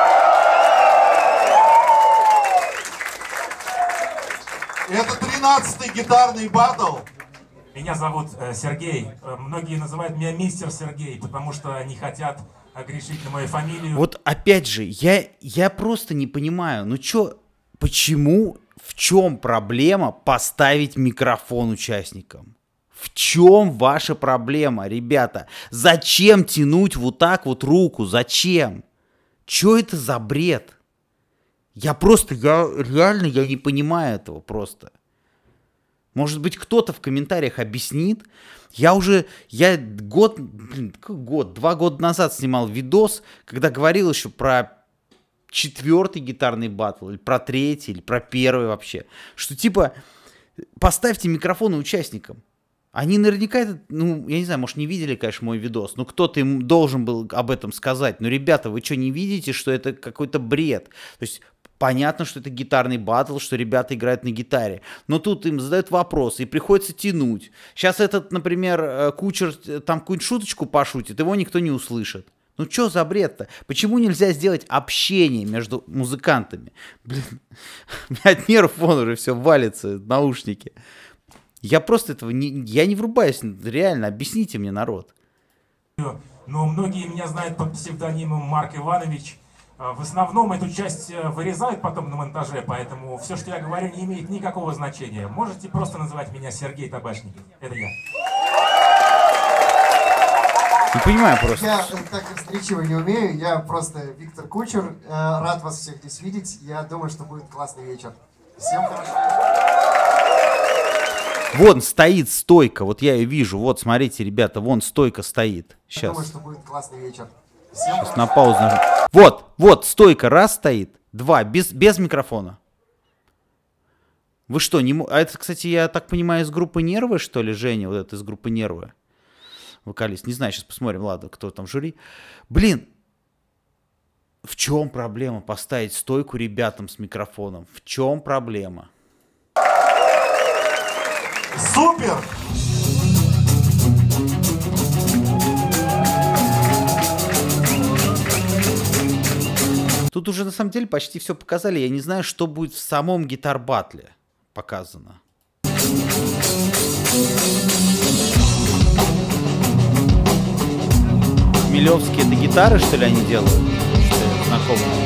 S9: Это 13-й гитарный баттл.
S6: Меня зовут Сергей. Многие называют меня мистер Сергей, потому что они хотят огрешить на мою фамилию.
S1: Вот опять же, я просто не понимаю, почему, в чем проблема поставить микрофон участникам? В чем ваша проблема, ребята? Зачем тянуть вот так вот руку? Зачем? Что это за бред? Я реально не понимаю этого просто. Может быть, кто-то в комментариях объяснит. Я 2 года назад снимал видос, когда говорил еще про 4-й гитарный баттл, или про 3-й, или про 1-й вообще. Что типа, поставьте микрофоны участникам. Они наверняка я не знаю, может, не видели, конечно, мой видос, но кто-то им должен был об этом сказать. Но, ребята, вы что, не видите, что это какой-то бред? То есть, понятно, что это гитарный баттл, что ребята играют на гитаре. Но тут им задают вопросы, и приходится тянуть. Сейчас этот, например, Кучер там какую-нибудь шуточку пошутит, его никто не услышит. Ну что за бред-то? Почему нельзя сделать общение между музыкантами? Блин, от нервов вон уже все валится, наушники. Я просто я не врубаюсь, реально, объясните мне, народ.
S6: Но многие меня знают под псевдонимом Марк Иванович. В основном эту часть вырезают потом на монтаже, поэтому все, что я говорю, не имеет никакого значения. Можете просто называть меня Сергей Табачников. Это я.
S1: Не понимаю просто.
S5: Я так встречиво не умею, я просто Виктор Кучер. Рад вас всех здесь видеть. Я думаю, что будет классный вечер. Всем хорошо.
S1: Вон стоит стойка, вот я ее вижу. Вот, смотрите, ребята, вон стойка стоит. Сейчас.
S5: Думаю, что будет классный вечер.
S1: Сейчас на паузу нажму. Вот, стойка, раз стоит, два, без микрофона. Вы что, не... А это, кстати, я так понимаю, из группы «Нервы», что ли, Женя? Вот это из группы «Нервы». Вокалист. Не знаю, сейчас посмотрим, ладно, кто там в жюри. Блин, в чем проблема поставить стойку ребятам с микрофоном? В чем проблема?
S9: Супер!
S1: Тут уже на самом деле почти все показали. Я не знаю, что будет в самом гитар-батле показано. Милевские это гитары, что ли, они делают? Что знакомые.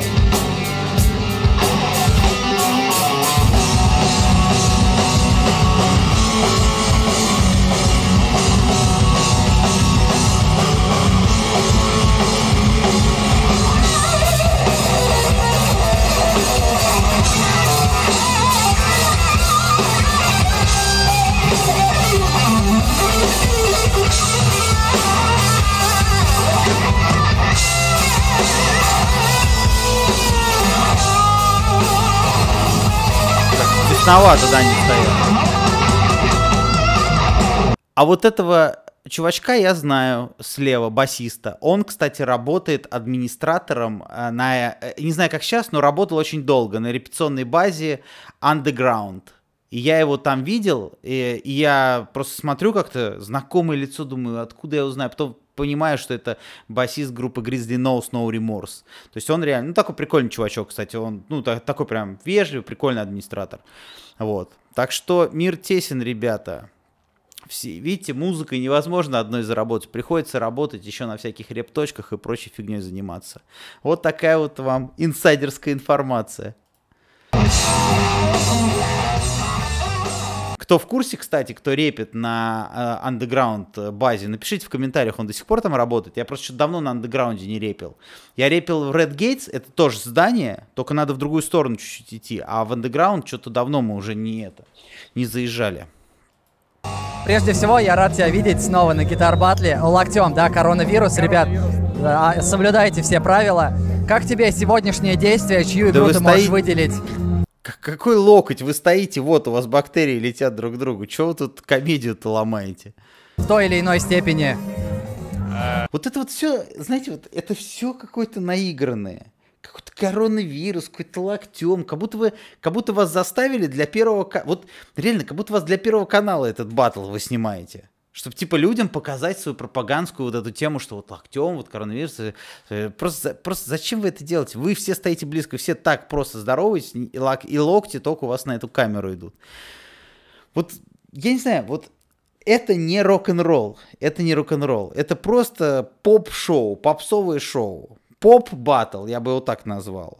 S1: Тесновато, да, не стоят. А вот этого чувачка я знаю слева, басиста. Он, кстати, работает администратором на, не знаю как сейчас, но работал очень долго на репетиционной базе Underground. И я его там видел, и я просто смотрю как-то, знакомое лицо, думаю, откуда я узнаю. Потом понимаю, что это басист группы Grizzly Knowes No Remorse. То есть он реально, ну, такой прикольный чувачок, кстати. Он, ну, такой прям вежливый, прикольный администратор. Вот. Так что мир тесен, ребята. Все, видите, музыкой невозможно одной заработать. Приходится работать еще на всяких репточках и прочей фигней заниматься. Вот такая вот вам инсайдерская информация. Кто в курсе, кстати, кто репит на Underground базе, напишите в комментариях, он до сих пор там работает. Я просто что-то давно на Underground не репил. Я репил в Red Gates, это тоже здание, только надо в другую сторону чуть-чуть идти. А в Underground что-то давно мы уже не заезжали.
S7: Прежде всего, я рад тебя видеть снова на гитар-батле. Локтем, да, коронавирус, ребят, соблюдайте все правила. Как тебе сегодняшнее действие, чью игру ты можешь выделить?
S1: Какой локоть? Вы стоите, вот у вас бактерии летят друг к другу. Чего вы тут комедию-то ломаете?
S7: В той или иной степени.
S1: Вот это вот все, знаете, вот это все какое-то наигранное. Какой-то коронавирус, какой-то локтем. Как будто вас заставили для первого... Вот реально, как будто вас для Первого канала этот баттл вы снимаете. Чтобы, типа, людям показать свою пропагандскую вот эту тему, что вот локтем, вот коронавирус. Просто зачем вы это делаете? Вы все стоите близко, все так просто здороваетесь, и локти только у вас на эту камеру идут. Вот, я не знаю, вот это не рок-н-ролл. Это не рок-н-ролл. Это просто поп-шоу, попсовое шоу. Поп-баттл, я бы его так назвал.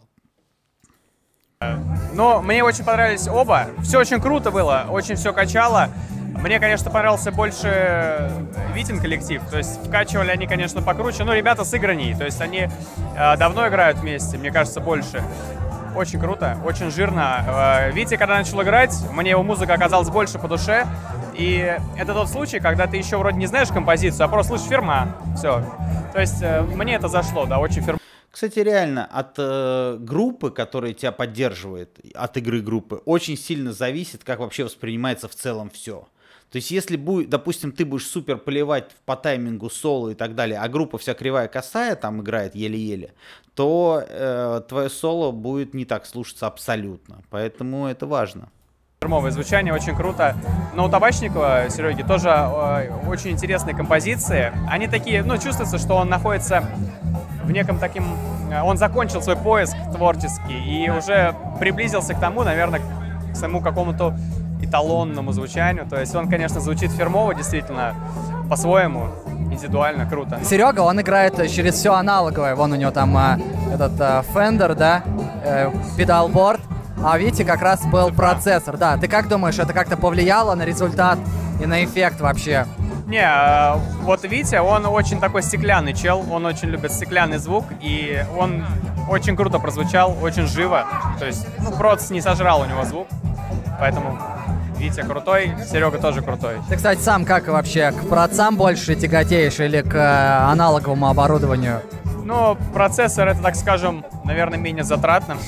S3: Но мне очень понравились оба. Все очень круто было, очень все качало. Мне, конечно, понравился больше Витин коллектив, то есть вкачивали они, конечно, покруче, но ребята сыграннее, то есть они давно играют вместе, мне кажется, больше. Очень круто, очень жирно. Витя, когда начал играть, мне его музыка оказалась больше по душе, и это тот случай, когда ты еще вроде не знаешь композицию, а просто слышишь фирма, все. То есть мне это зашло, да, очень фирма.
S1: Кстати, реально, от группы, которая тебя поддерживает, от игры группы, очень сильно зависит, как вообще воспринимается в целом все. То есть, если, допустим, ты будешь супер поливать по таймингу соло и так далее, а группа вся кривая косая там играет еле-еле, то твое соло будет не так слушаться абсолютно. Поэтому это важно.
S3: Фирмовое звучание, очень круто. Но у Табачникова, Сереги, тоже очень интересные композиции. Они такие, ну, чувствуется, что он находится в неком таким... Он закончил свой поиск творческий и уже приблизился к тому, наверное, к своему какому-то эталонному звучанию. То есть он, конечно, звучит фирмово, действительно, по-своему, индивидуально, круто.
S7: Серега, он играет через все аналоговое. Вон у него там этот Fender, да, педалборд. А Витя как раз был процессор. Да, ты как думаешь, это как-то повлияло на результат и на эффект вообще?
S3: Не, вот Витя, он очень такой стеклянный чел, он очень любит стеклянный звук, и он очень круто прозвучал, очень живо. То есть, ну, проц не сожрал у него звук, поэтому Витя крутой, Серега тоже крутой.
S7: Ты, кстати, сам как вообще, к процессам больше тяготеешь или к аналоговому оборудованию?
S3: Ну, процессор это, так скажем, наверное, менее затратно.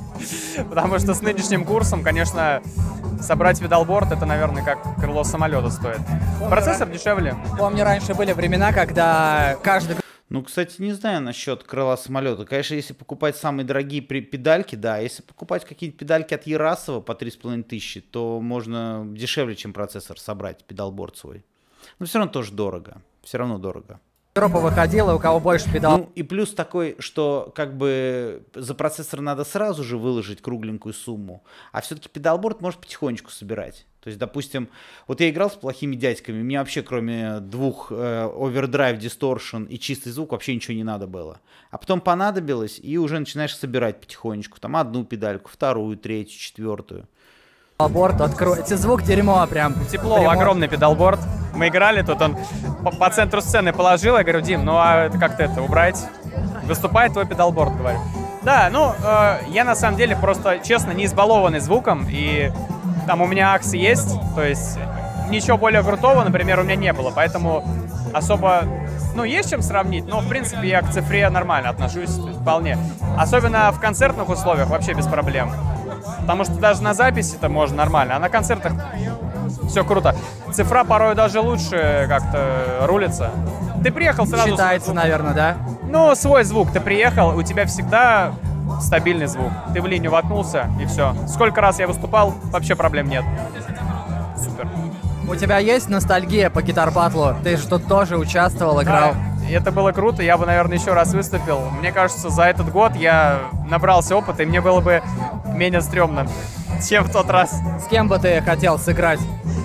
S3: Потому что с нынешним курсом, конечно, собрать видалборд это, наверное, как крыло самолета стоит. Процессор дешевле.
S7: Помню, раньше были времена, когда каждый...
S1: Ну, кстати, не знаю насчет крыла самолета. Конечно, если покупать самые дорогие педальки, да. Если покупать какие-то педальки от Ярасова по 3500, то можно дешевле, чем процессор, собрать педалборд свой. Но все равно тоже дорого. Все равно дорого.
S7: Европа выходила, у кого больше педал.
S1: Ну, и плюс такой, что как бы за процессор надо сразу же выложить кругленькую сумму, а все-таки педалборд можешь потихонечку собирать. То есть, допустим, вот я играл с плохими дядьками, мне вообще кроме двух Overdrive, Distortion и чистый звук вообще ничего не надо было. А потом понадобилось, и уже начинаешь собирать потихонечку. Там одну педальку, вторую, третью, четвертую.
S7: Педалборд откроется, звук дерьмо прям.
S3: Тепло, огромный педалборд. Мы играли, тут он по центру сцены положил, я говорю, Дим, ну а это как-то это убрать? Выступает твой педалборд, говорю. Да, ну, я на самом деле просто, честно, не избалованный звуком, и там у меня аксы есть, то есть ничего более крутого, например, у меня не было, поэтому особо, ну, есть чем сравнить, но, в принципе, я к цифре нормально отношусь, вполне. Особенно в концертных условиях вообще без проблем. Потому что даже на записи это можно нормально, а на концертах все круто. Цифра порой даже лучше как-то рулится. Ты приехал сразу...
S7: Считается, наверное, да?
S3: Ну, свой звук. Ты приехал, у тебя всегда стабильный звук. Ты в линию воткнулся, и все. Сколько раз я выступал, вообще проблем нет. Супер.
S7: У тебя есть ностальгия по гитар-баттлу? Ты же тут тоже участвовал, играл.
S3: Да, это было круто, я бы, наверное, еще раз выступил. Мне кажется, за этот год я набрался опыта, и мне было бы менее стрёмно, чем в тот раз.
S7: С кем бы ты хотел сыграть?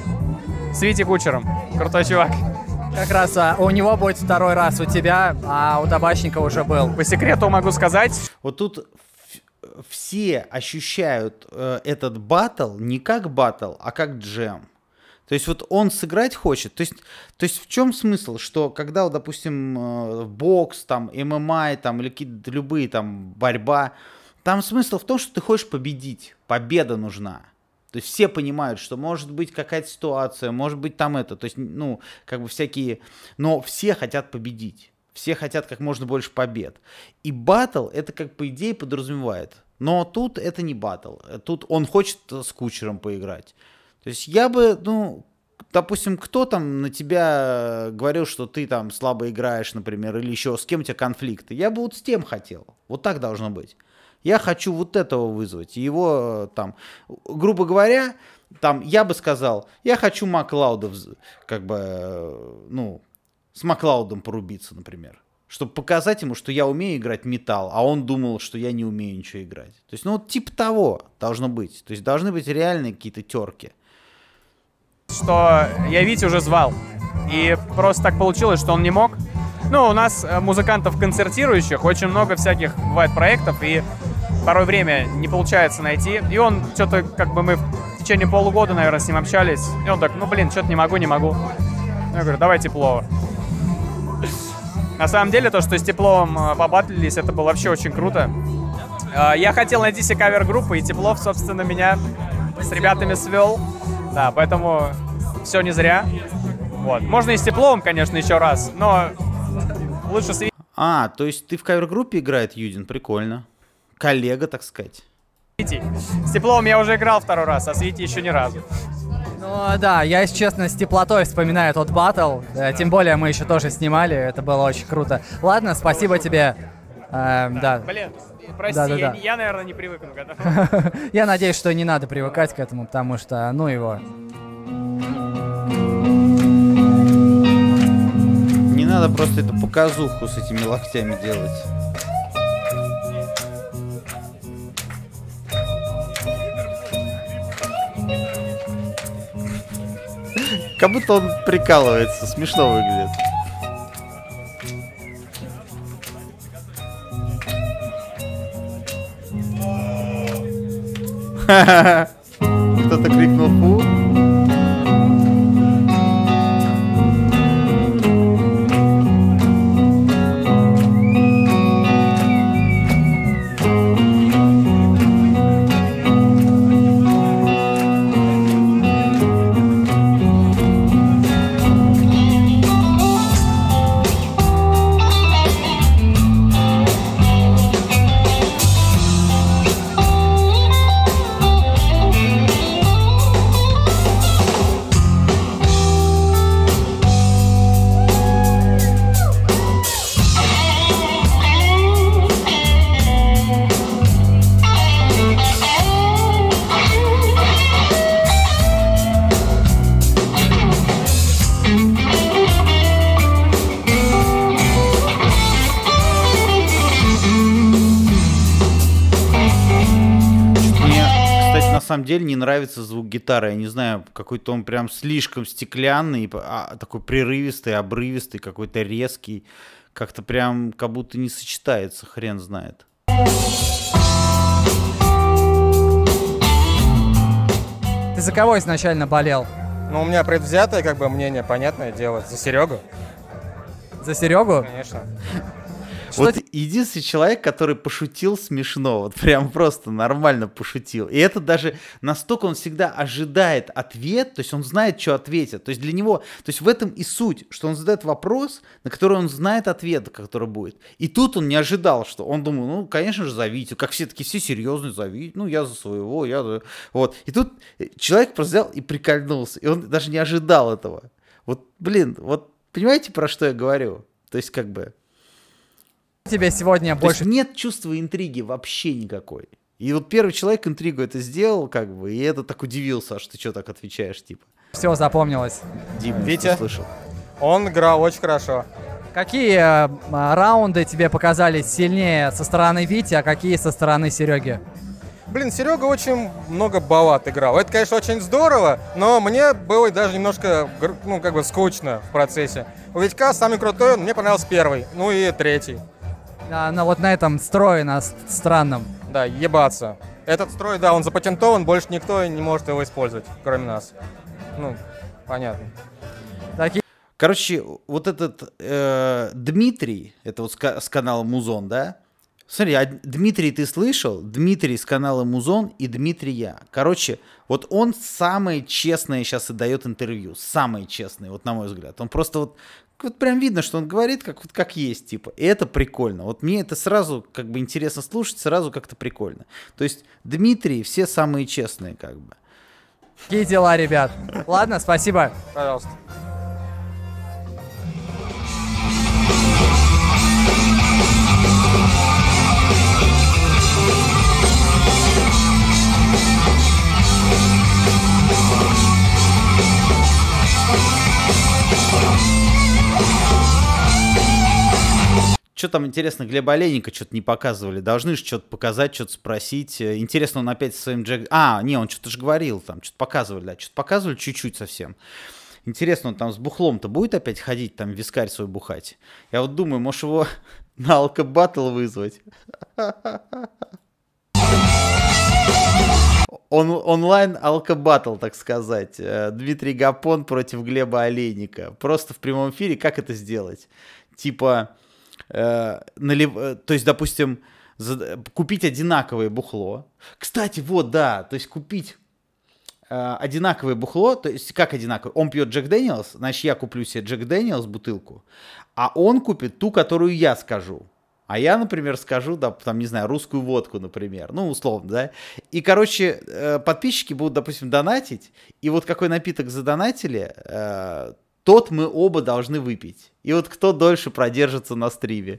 S3: С Витей Кучером. Крутой чувак.
S7: Как раз у него будет второй раз, у тебя, а у Табачника уже был.
S3: По секрету могу сказать.
S1: Вот тут все ощущают этот баттл не как баттл, а как джем. То есть вот он сыграть хочет. То есть в чем смысл, что когда, вот, допустим, бокс, там, ММА, там, или какие-то любые там борьба, там смысл в том, что ты хочешь победить. Победа нужна. То есть все понимают, что может быть какая-то ситуация, может быть там это. То есть, ну, как бы всякие... Но все хотят победить. Все хотят как можно больше побед. И баттл это как по идее подразумевает. Но тут это не баттл. Тут он хочет с Кучером поиграть. То есть я бы, ну, допустим, кто там на тебя говорил, что ты там слабо играешь, например, или еще с кем у тебя конфликты, я бы вот с тем хотел. Вот так должно быть. Я хочу вот этого вызвать. Его там, грубо говоря, там я бы сказал, я хочу Маклауда, как бы, ну, с Маклаудом порубиться, например. Чтобы показать ему, что я умею играть металл, а он думал, что я не умею ничего играть. То есть, ну, вот типа того должно быть. То есть должны быть реальные какие-то терки.
S3: Что я Витю уже звал. И просто так получилось, что он не мог. Ну, у нас, музыкантов концертирующих, очень много всяких бывает проектов, и порой время не получается найти. И он что-то, как бы мы в течение полугода, наверное, с ним общались. И он так, ну, блин, что-то не могу. Я говорю, давай Теплова. На самом деле, то, что с Тепловым побатлились, это было вообще очень круто. Я хотел найти себе кавер-группу, и Теплов, собственно, меня с ребятами свел. Да, поэтому все не зря. Вот. Можно и с Тепловым, конечно, еще раз, но лучше с...
S1: А, то есть ты в кавер-группе играет Юдин? Прикольно. Коллега, так сказать.
S3: С Тепловым я уже играл второй раз, а с Витей еще ни разу.
S7: Ну да, я, если честно, с теплотой вспоминаю тот баттл. Тем более мы еще тоже снимали, это было очень круто. Ладно, спасибо тебе. Да.
S3: Блин, прости,
S7: да.
S3: Я, наверное, не привыкну к этому.
S7: Я надеюсь, что не надо привыкать к этому, потому что, ну его.
S1: Не надо просто эту показуху с этими локтями делать. Как будто он прикалывается, смешно выглядит. Кто-то крикнул «фу». самом деле не нравится звук гитары. Я не знаю, какой-то он прям слишком стеклянный, такой прерывистый, обрывистый, какой-то резкий. Как-то прям как будто не сочетается, хрен знает.
S7: Ты за кого изначально болел?
S12: Ну, у меня предвзятое, как бы, мнение, понятное дело, за Серегу.
S7: За Серегу?
S12: Конечно.
S1: Вот единственный человек, который пошутил смешно, вот прям просто нормально пошутил. И это даже настолько он всегда ожидает ответ, то есть он знает, что ответит. То есть для него, то есть в этом и суть, что он задает вопрос, на который он знает ответ, который будет. И тут он не ожидал, что он думал, ну, конечно же, за Витю, как все такие, все серьезные, за Витю, ну, я за своего, я за... Вот. И тут человек просто взял и прикольнулся, и он даже не ожидал этого. Вот, блин, вот понимаете, про что я говорю? То есть как бы...
S7: Тебе сегодня больше...
S1: То есть нет чувства интриги вообще никакой. И вот первый человек интригу это сделал, как бы, и это так удивился, что ты что так отвечаешь, типа.
S7: Все запомнилось.
S1: Дима,
S12: Витя,
S1: слышал.
S12: Он играл очень хорошо.
S7: Какие раунды тебе показались сильнее со стороны Вити, а какие со стороны Сереги?
S12: Блин, Серега очень много баллад играл. Это, конечно, очень здорово, но мне было даже немножко, ну, как бы скучно в процессе. У Витька самый крутой, мне понравился первый, ну и третий.
S7: Ну вот на этом строе, на странном.
S12: Да, ебаться. Этот строй, да, он запатентован, больше никто не может его использовать, кроме нас. Ну, понятно.
S1: Короче, вот этот Дмитрий, это вот с канала Музон, да? Смотри, а Дмитрий ты слышал? Дмитрий с канала Музон и Дмитрий я. Короче, вот он самое честное сейчас и дает интервью. Самое честное, вот на мой взгляд. Он просто вот прям видно, что он говорит как есть, типа. И это прикольно. Вот мне это сразу как бы интересно слушать, сразу как-то прикольно. То есть Дмитрий все самые честные, как бы.
S7: Какие дела, ребят? Ладно, спасибо.
S12: Пожалуйста.
S1: Что там интересно, Глеба Олейника что-то не показывали. Должны же что-то показать, что-то спросить. Интересно, он опять со своим Джек... он что-то же говорил там, что-то показывали, да, что-то показывали чуть-чуть совсем. Интересно, он там с бухлом-то будет опять ходить, там вискарь свой бухать? Я вот думаю, может его на алко-баттл вызвать? Онлайн алко-баттл, так сказать. Дмитрий Гапон против Глеба Олейника. Просто в прямом эфире как это сделать? Типа... то есть, допустим, купить одинаковое бухло. Кстати, вот, да, то есть купить одинаковое бухло, то есть как одинаковое? Он пьет Джек Дэниелс, значит, я куплю себе Джек Дэниелс бутылку, а он купит ту, которую я скажу. А я, например, скажу, да, там, не знаю, русскую водку, например, ну, условно, да. И, короче, подписчики будут, допустим, донатить, и вот какой напиток задонатили, тот мы оба должны выпить. И вот кто дольше продержится на стриме.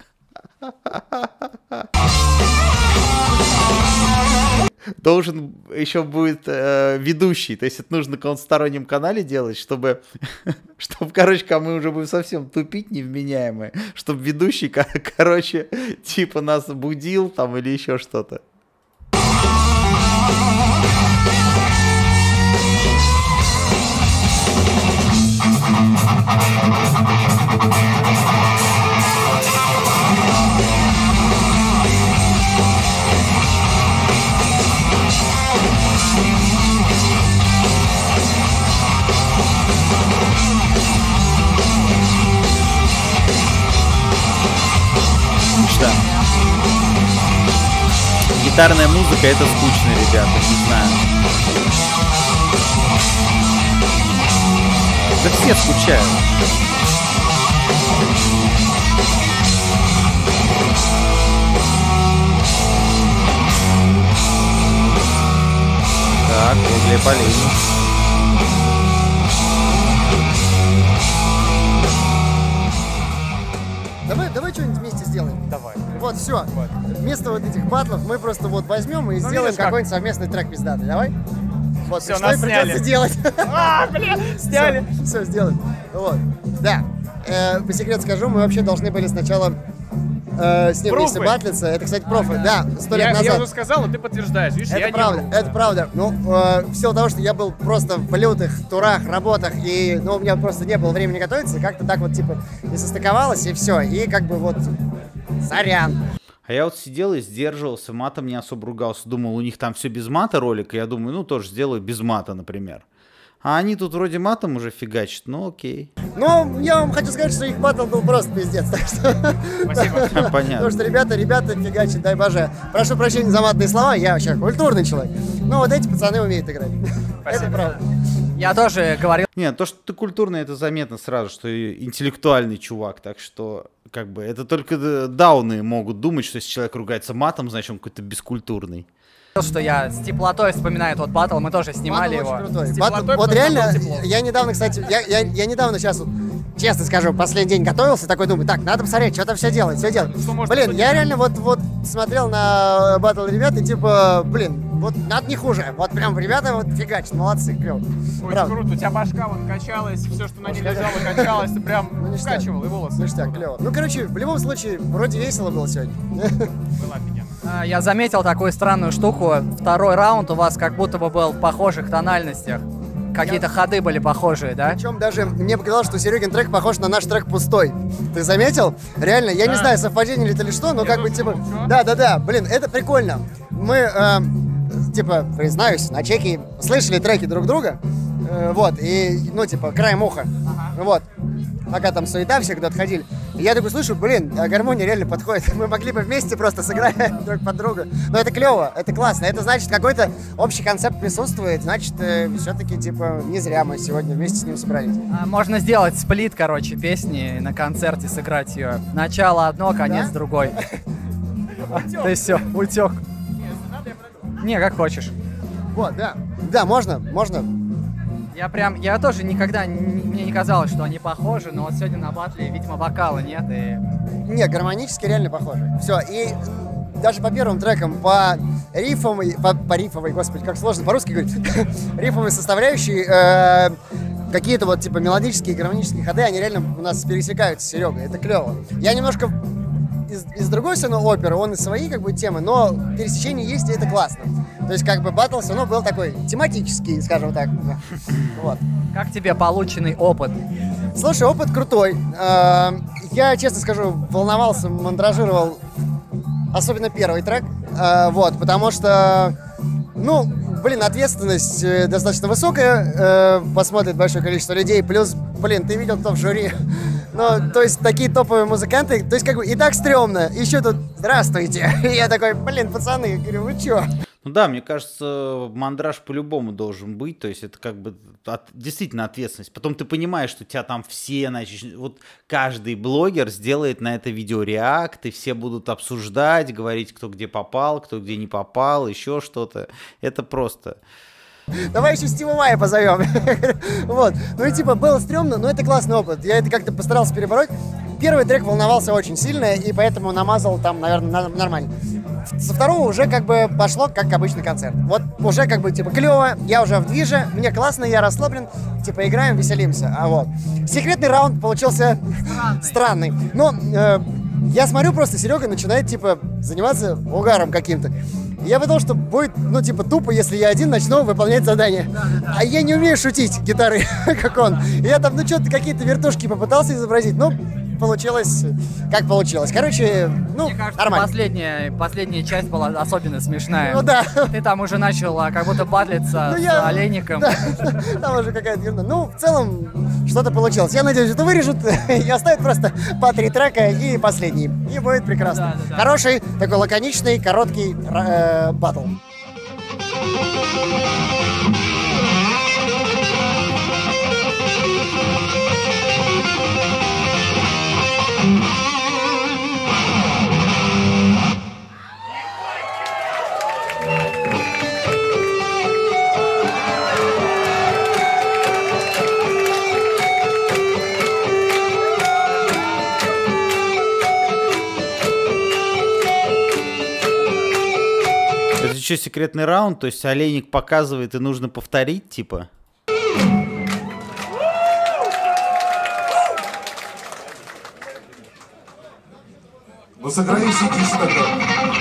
S1: Должен еще будет ведущий. То есть это нужно на каком-то стороннем канале делать, чтобы, короче, мы уже будем совсем тупить невменяемые, чтобы ведущий, короче, типа нас будил там или еще что-то. Что? Гитарная музыка — это скучно, ребята, не знаю. Да все скучают. Так, Глеб Олейник.
S5: Давай что-нибудь вместе сделаем.
S11: Давай.
S5: Вот, все. Вместо вот этих батлов мы просто вот возьмем и сделаем какой-нибудь совместный трек пиздатый. Давай? Вот,
S11: все,
S5: что и придется делать.
S11: Сняли.
S5: Все, сделаем. Вот. Да. По секрету скажу, мы вообще должны были сначала с ним вместе батлиться. Это, кстати, профы. Да, 100 лет назад.
S3: Я уже сказал, а ты подтверждаешь. Видишь,
S5: это правда, это правда. Ну, в силу того, что я был просто в лютых турах, работах, и, ну, у меня просто не было времени готовиться, как-то так вот, типа, не состыковалось, и все. И как бы вот, сорян.
S1: А я вот сидел и сдерживался, матом не особо ругался. Думал, у них там все без мата ролик, и я думаю, ну, тоже сделаю без мата, например. А они тут вроде матом уже фигачат, ну окей.
S5: Ну, я вам хочу сказать, что их батл был просто пиздец, так что...
S3: Спасибо.
S1: Понятно.
S5: Потому что ребята фигачат, дай боже. Прошу прощения за матные слова, я вообще культурный человек. Но вот эти пацаны умеют играть. Это правда.
S7: Я тоже говорил...
S1: Нет, то, что ты культурный, это заметно сразу, что интеллектуальный чувак, так что, как бы, это только дауны могут думать, что если человек ругается матом, значит он какой-то бескультурный.
S7: Что я с теплотой вспоминаю тот батл, мы тоже снимали
S5: батл
S7: его.
S5: очень крутой. Вот реально, я недавно, кстати, я недавно сейчас, вот, честно скажу, последний день готовился, такой думаю, так, надо посмотреть, что там все делать. Блин, я реально вот смотрел на батл ребят и типа, блин, вот надо не хуже. Вот прям ребята вот фигачат, молодцы, клево.
S3: Очень круто, у тебя башка вот качалась, все, что на ней лежало, качалось, ты прям вкачивал и волосы.
S5: Ништяк, клево. Ну, короче, в любом случае, вроде весело было сегодня.
S3: Было офигенно.
S7: Я заметил такую странную штуку. Второй раунд у вас как будто бы был в похожих тональностях. Какие-то ходы были похожие, да?
S5: Причем даже мне показалось, что Серегин трек похож на наш трек «Пустой». Ты заметил? Реально, я не знаю, совпадение ли это или что, но как бы типа... Да, блин, это прикольно. Мы, типа, признаюсь, на чеке слышали треки друг друга, вот, и, ну, типа, краем уха, вот. Пока там суета, все куда-то ходили. И я такой слышу, блин, гармония реально подходит. Мы могли бы вместе просто сыграть друг под друга. Но это клево, это классно. Это значит, какой-то общий концепт присутствует. Значит, все-таки, типа, не зря мы сегодня вместе с ним собрались.
S7: Можно сделать сплит, короче, песни, на концерте сыграть ее. Начало одно, конец другой. То есть все, утек. Не, как хочешь.
S5: Вот, да. Да, можно.
S7: Я тоже никогда, мне не казалось, что они похожи, но вот сегодня на батле, видимо, вокала нет и...
S5: Не, гармонически реально похожи. Все, и даже по первым трекам, по рифовой, господи, как сложно по-русски говорить, рифовой составляющей, какие-то вот, типа, мелодические, гармонические ходы, они реально у нас пересекаются с Серегой, это клево. Я немножко из другой стороны оперы, он и свои, как бы, темы, но пересечение есть, и это классно. То есть, как бы, батл все равно был такой тематический, скажем так. Вот.
S7: Как тебе полученный опыт?
S5: Слушай, опыт крутой. Я, честно скажу, волновался, мандражировал, особенно первый трек, вот, потому что, ну, блин, ответственность достаточно высокая, посмотрит большое количество людей, плюс, блин, ты видел, кто в жюри. Ну, то есть, такие топовые музыканты, то есть, как бы, и так стрёмно, еще тут «Здравствуйте». И я такой, блин, пацаны, говорю, вы чё?
S1: Ну да, мне кажется, мандраж по-любому должен быть, то есть это как бы действительно ответственность. Потом ты понимаешь, что у тебя там все, значит, вот каждый блогер сделает на это видеореакт, и все будут обсуждать, говорить, кто где попал, кто где не попал, еще что-то. Это просто...
S5: Давай еще Стива Вая позовем. Вот. Ну и типа было стрёмно, но это классный опыт. Я это как-то постарался перебороть. Первый трек волновался очень сильно, и поэтому намазал там, наверное, нормально. Со второго уже как бы пошло, как обычный концерт. Вот уже как бы типа клево, я уже в движе, мне классно, я расслаблен, типа играем, веселимся. А вот. Секретный раунд получился странный. Но я смотрю, просто Серега начинает типа заниматься угаром каким-то. Я подумал, что будет, ну, типа, тупо, если я один начну выполнять задание. А я не умею шутить гитары, как он. И я там, ну, что-то какие-то вертушки попытался изобразить, но получилось, как получилось. Короче, ну,
S7: мне кажется,
S5: нормально.
S7: Последняя часть была особенно смешная.
S5: Ну, да.
S7: Ты там уже начал как будто батлиться с Олейником.
S5: Да, там уже какая-то ерунда. Ну, в целом, что-то получилось. Я надеюсь, это вырежут и оставят просто по 3 трека и последний. И будет прекрасно. Да. Хороший, такой лаконичный, короткий батл.
S1: Это что, секретный раунд? То есть Олейник показывает и нужно повторить, типа?
S9: Ну сыграй ACDC тогда.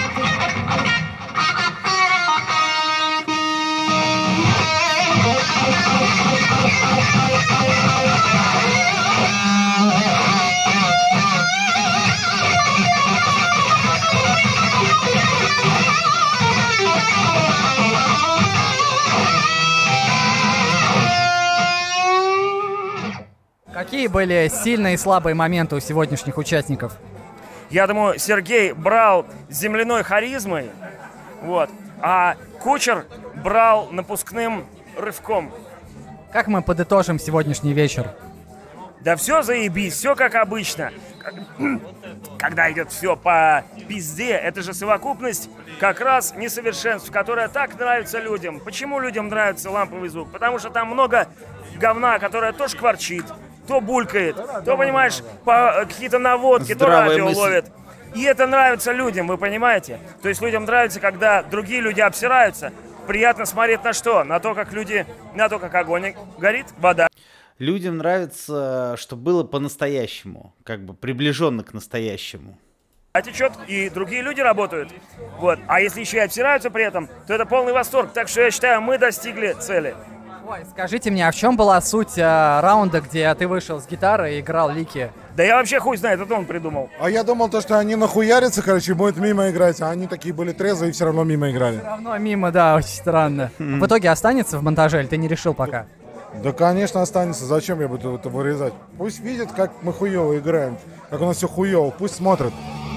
S7: Какие были сильные и слабые моменты у сегодняшних участников?
S13: Я думаю, Сергей брал земляной харизмой, вот, а Кучер брал напускным рывком.
S7: Как мы подытожим сегодняшний вечер?
S13: Да все заебись, все как обычно. Когда идет все по пизде, это же совокупность как раз несовершенств, которая так нравится людям. Почему людям нравится ламповый звук? Потому что там много говна, которое то шкварчит, то булькает, то, понимаешь, какие-то наводки, то радио ловит. И это нравится людям, вы понимаете? То есть людям нравится, когда другие люди обсираются. Приятно смотреть на что? На то, как люди, на то, как огонь горит, вода.
S1: Людям нравится, чтобы было по-настоящему, как бы приближенно к настоящему.
S13: А течет, и другие люди работают. Вот. А если еще и обсираются при этом, то это полный восторг. Так что я считаю, мы достигли цели.
S7: Ой, скажите мне, а в чем была суть раунда, где ты вышел с гитарой и играл лики?
S13: Да я вообще хуй знает, это он придумал.
S9: А я думал, что они нахуярятся, короче, будут мимо играть, а они такие были трезвые и все равно мимо играли.
S7: Все равно мимо, да, очень странно. В итоге останется в монтаже, или ты не решил пока?
S9: Да, конечно, останется. Зачем я буду это вырезать? Пусть видят, как мы хуево играем, как у нас все хуево, пусть смотрят.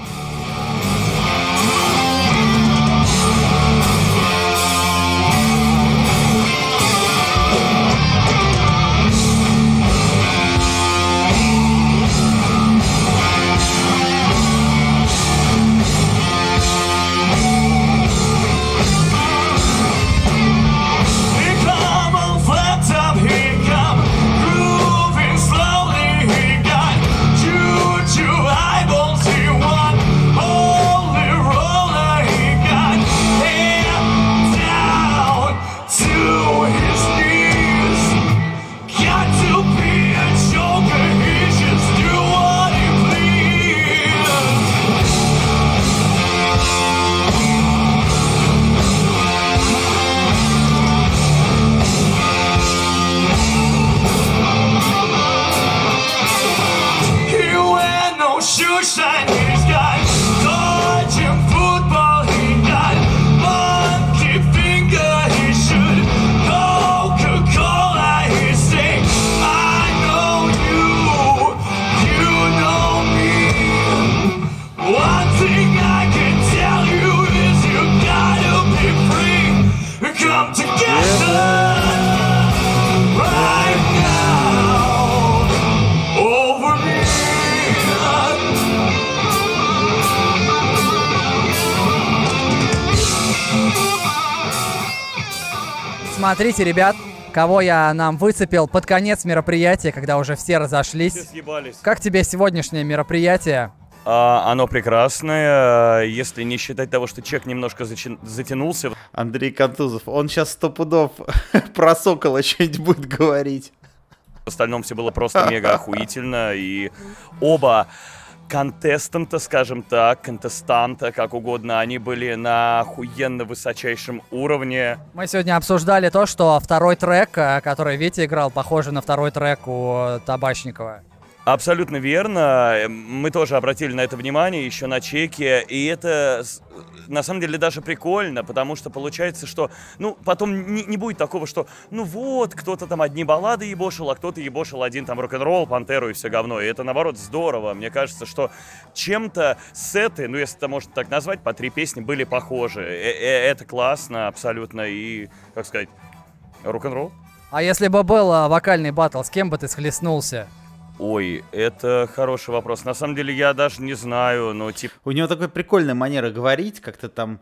S7: Смотрите, ребят, кого я нам выцепил под конец мероприятия, когда уже все разошлись.
S4: Все съебались.
S7: Как тебе сегодняшнее мероприятие?
S4: Оно прекрасное, если не считать того, что чек немножко затянулся.
S1: Андрей Контузов, он сейчас 100 пудов про Сокола что-нибудь будет говорить.
S4: В остальном все было просто мега охуительно, и оба контестанта, скажем так, контестанта, как угодно, они были на охуенно высочайшем уровне.
S7: Мы сегодня обсуждали то, что второй трек, который Витя играл, похоже на второй трек у Табачникова.
S4: Абсолютно верно. Мы тоже обратили на это внимание еще на чеке, и это на самом деле даже прикольно, потому что получается, что, ну, потом не будет такого, что, ну вот, кто-то там одни баллады ебошил, а кто-то ебошил один там рок-н-ролл, Пантеру и все говно, и это, наоборот, здорово. Мне кажется, что чем-то сеты, ну, если это можно так назвать, по 3 песни были похожи. Это классно абсолютно, и, как сказать, рок-н-ролл.
S7: А если бы был вокальный баттл, с кем бы ты схлестнулся?
S4: Ой, это хороший вопрос. На самом деле я даже не знаю, но типа...
S1: У него такая прикольная манера говорить, как-то там...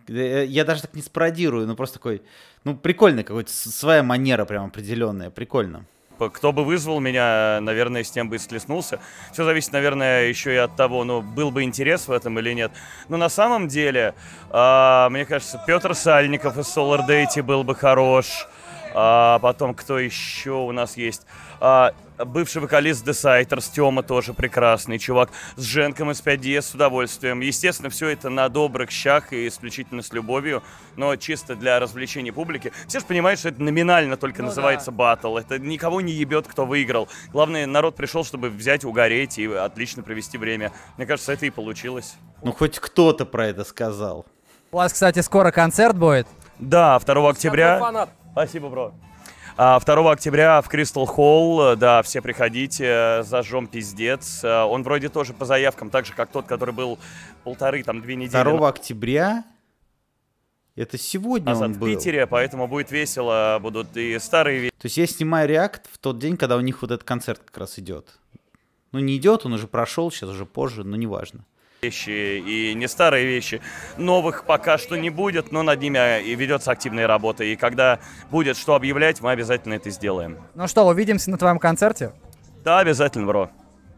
S1: Я даже так не спародирую, но просто такой... Ну, прикольная какая-то своя манера прям определенная, прикольно.
S4: Кто бы вызвал меня, наверное, с тем бы и схлестнулся. Все зависит, наверное, еще и от того, ну, был бы интерес в этом или нет. Но на самом деле, мне кажется, Петр Сальников из Solar Deity был бы хорош.
S13: Потом, кто еще у нас есть? Бывший вокалист Deciters, Тёма тоже прекрасный чувак. С Женком из 5DS с удовольствием. Естественно, все это на добрых щах и исключительно с любовью, но чисто для развлечения публики. Все же понимают, что это номинально только называется батл. Это никого не ебет, кто выиграл. Главное, народ пришел, чтобы взять, угореть и отлично провести время. Мне кажется, это и получилось.
S1: Ну, хоть кто-то про это сказал.
S7: У вас, кстати, скоро концерт будет?
S13: Да, 2 октября. Спасибо, бро. 2 октября в Crystal Hall, да, все приходите, зажжем пиздец. Он вроде тоже по заявкам, так же, как тот, который был 1,5-2 недели.
S1: 2 октября? Это сегодня
S13: назад
S1: он
S13: в
S1: был.
S13: Питере, поэтому будет весело, будут и старые вещи.
S1: То есть я снимаю реакт в тот день, когда у них вот этот концерт как раз идет. Ну, не идет, он уже прошел, сейчас уже позже, но неважно.
S13: И не старые вещи. Новых пока что не будет, но над ними и ведется активная работа. И когда будет что объявлять, мы обязательно это сделаем.
S7: Ну что, увидимся на твоем концерте?
S13: Да, обязательно, бро.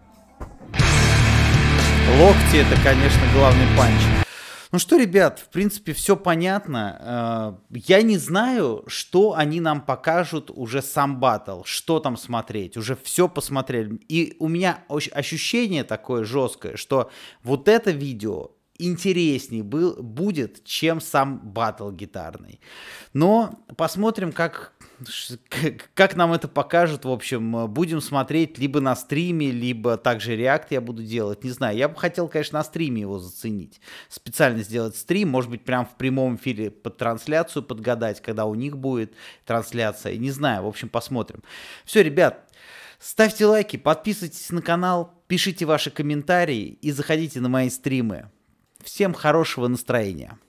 S1: Локти — это, конечно, главный панч. Ну что, ребят, в принципе, все понятно. Я не знаю, что они нам покажут уже сам баттл, что там смотреть. Уже все посмотрели. И у меня ощущение такое жесткое, что вот это видео интереснее будет, чем сам баттл гитарный. Но посмотрим, как нам это покажут. В общем, будем смотреть либо на стриме, либо также реакт я буду делать. Не знаю, я бы хотел, конечно, на стриме его заценить. Специально сделать стрим, может быть, прям в прямом эфире под трансляцию подгадать, когда у них будет трансляция. Не знаю, в общем, посмотрим. Все, ребят, ставьте лайки, подписывайтесь на канал, пишите ваши комментарии и заходите на мои стримы. Всем хорошего настроения.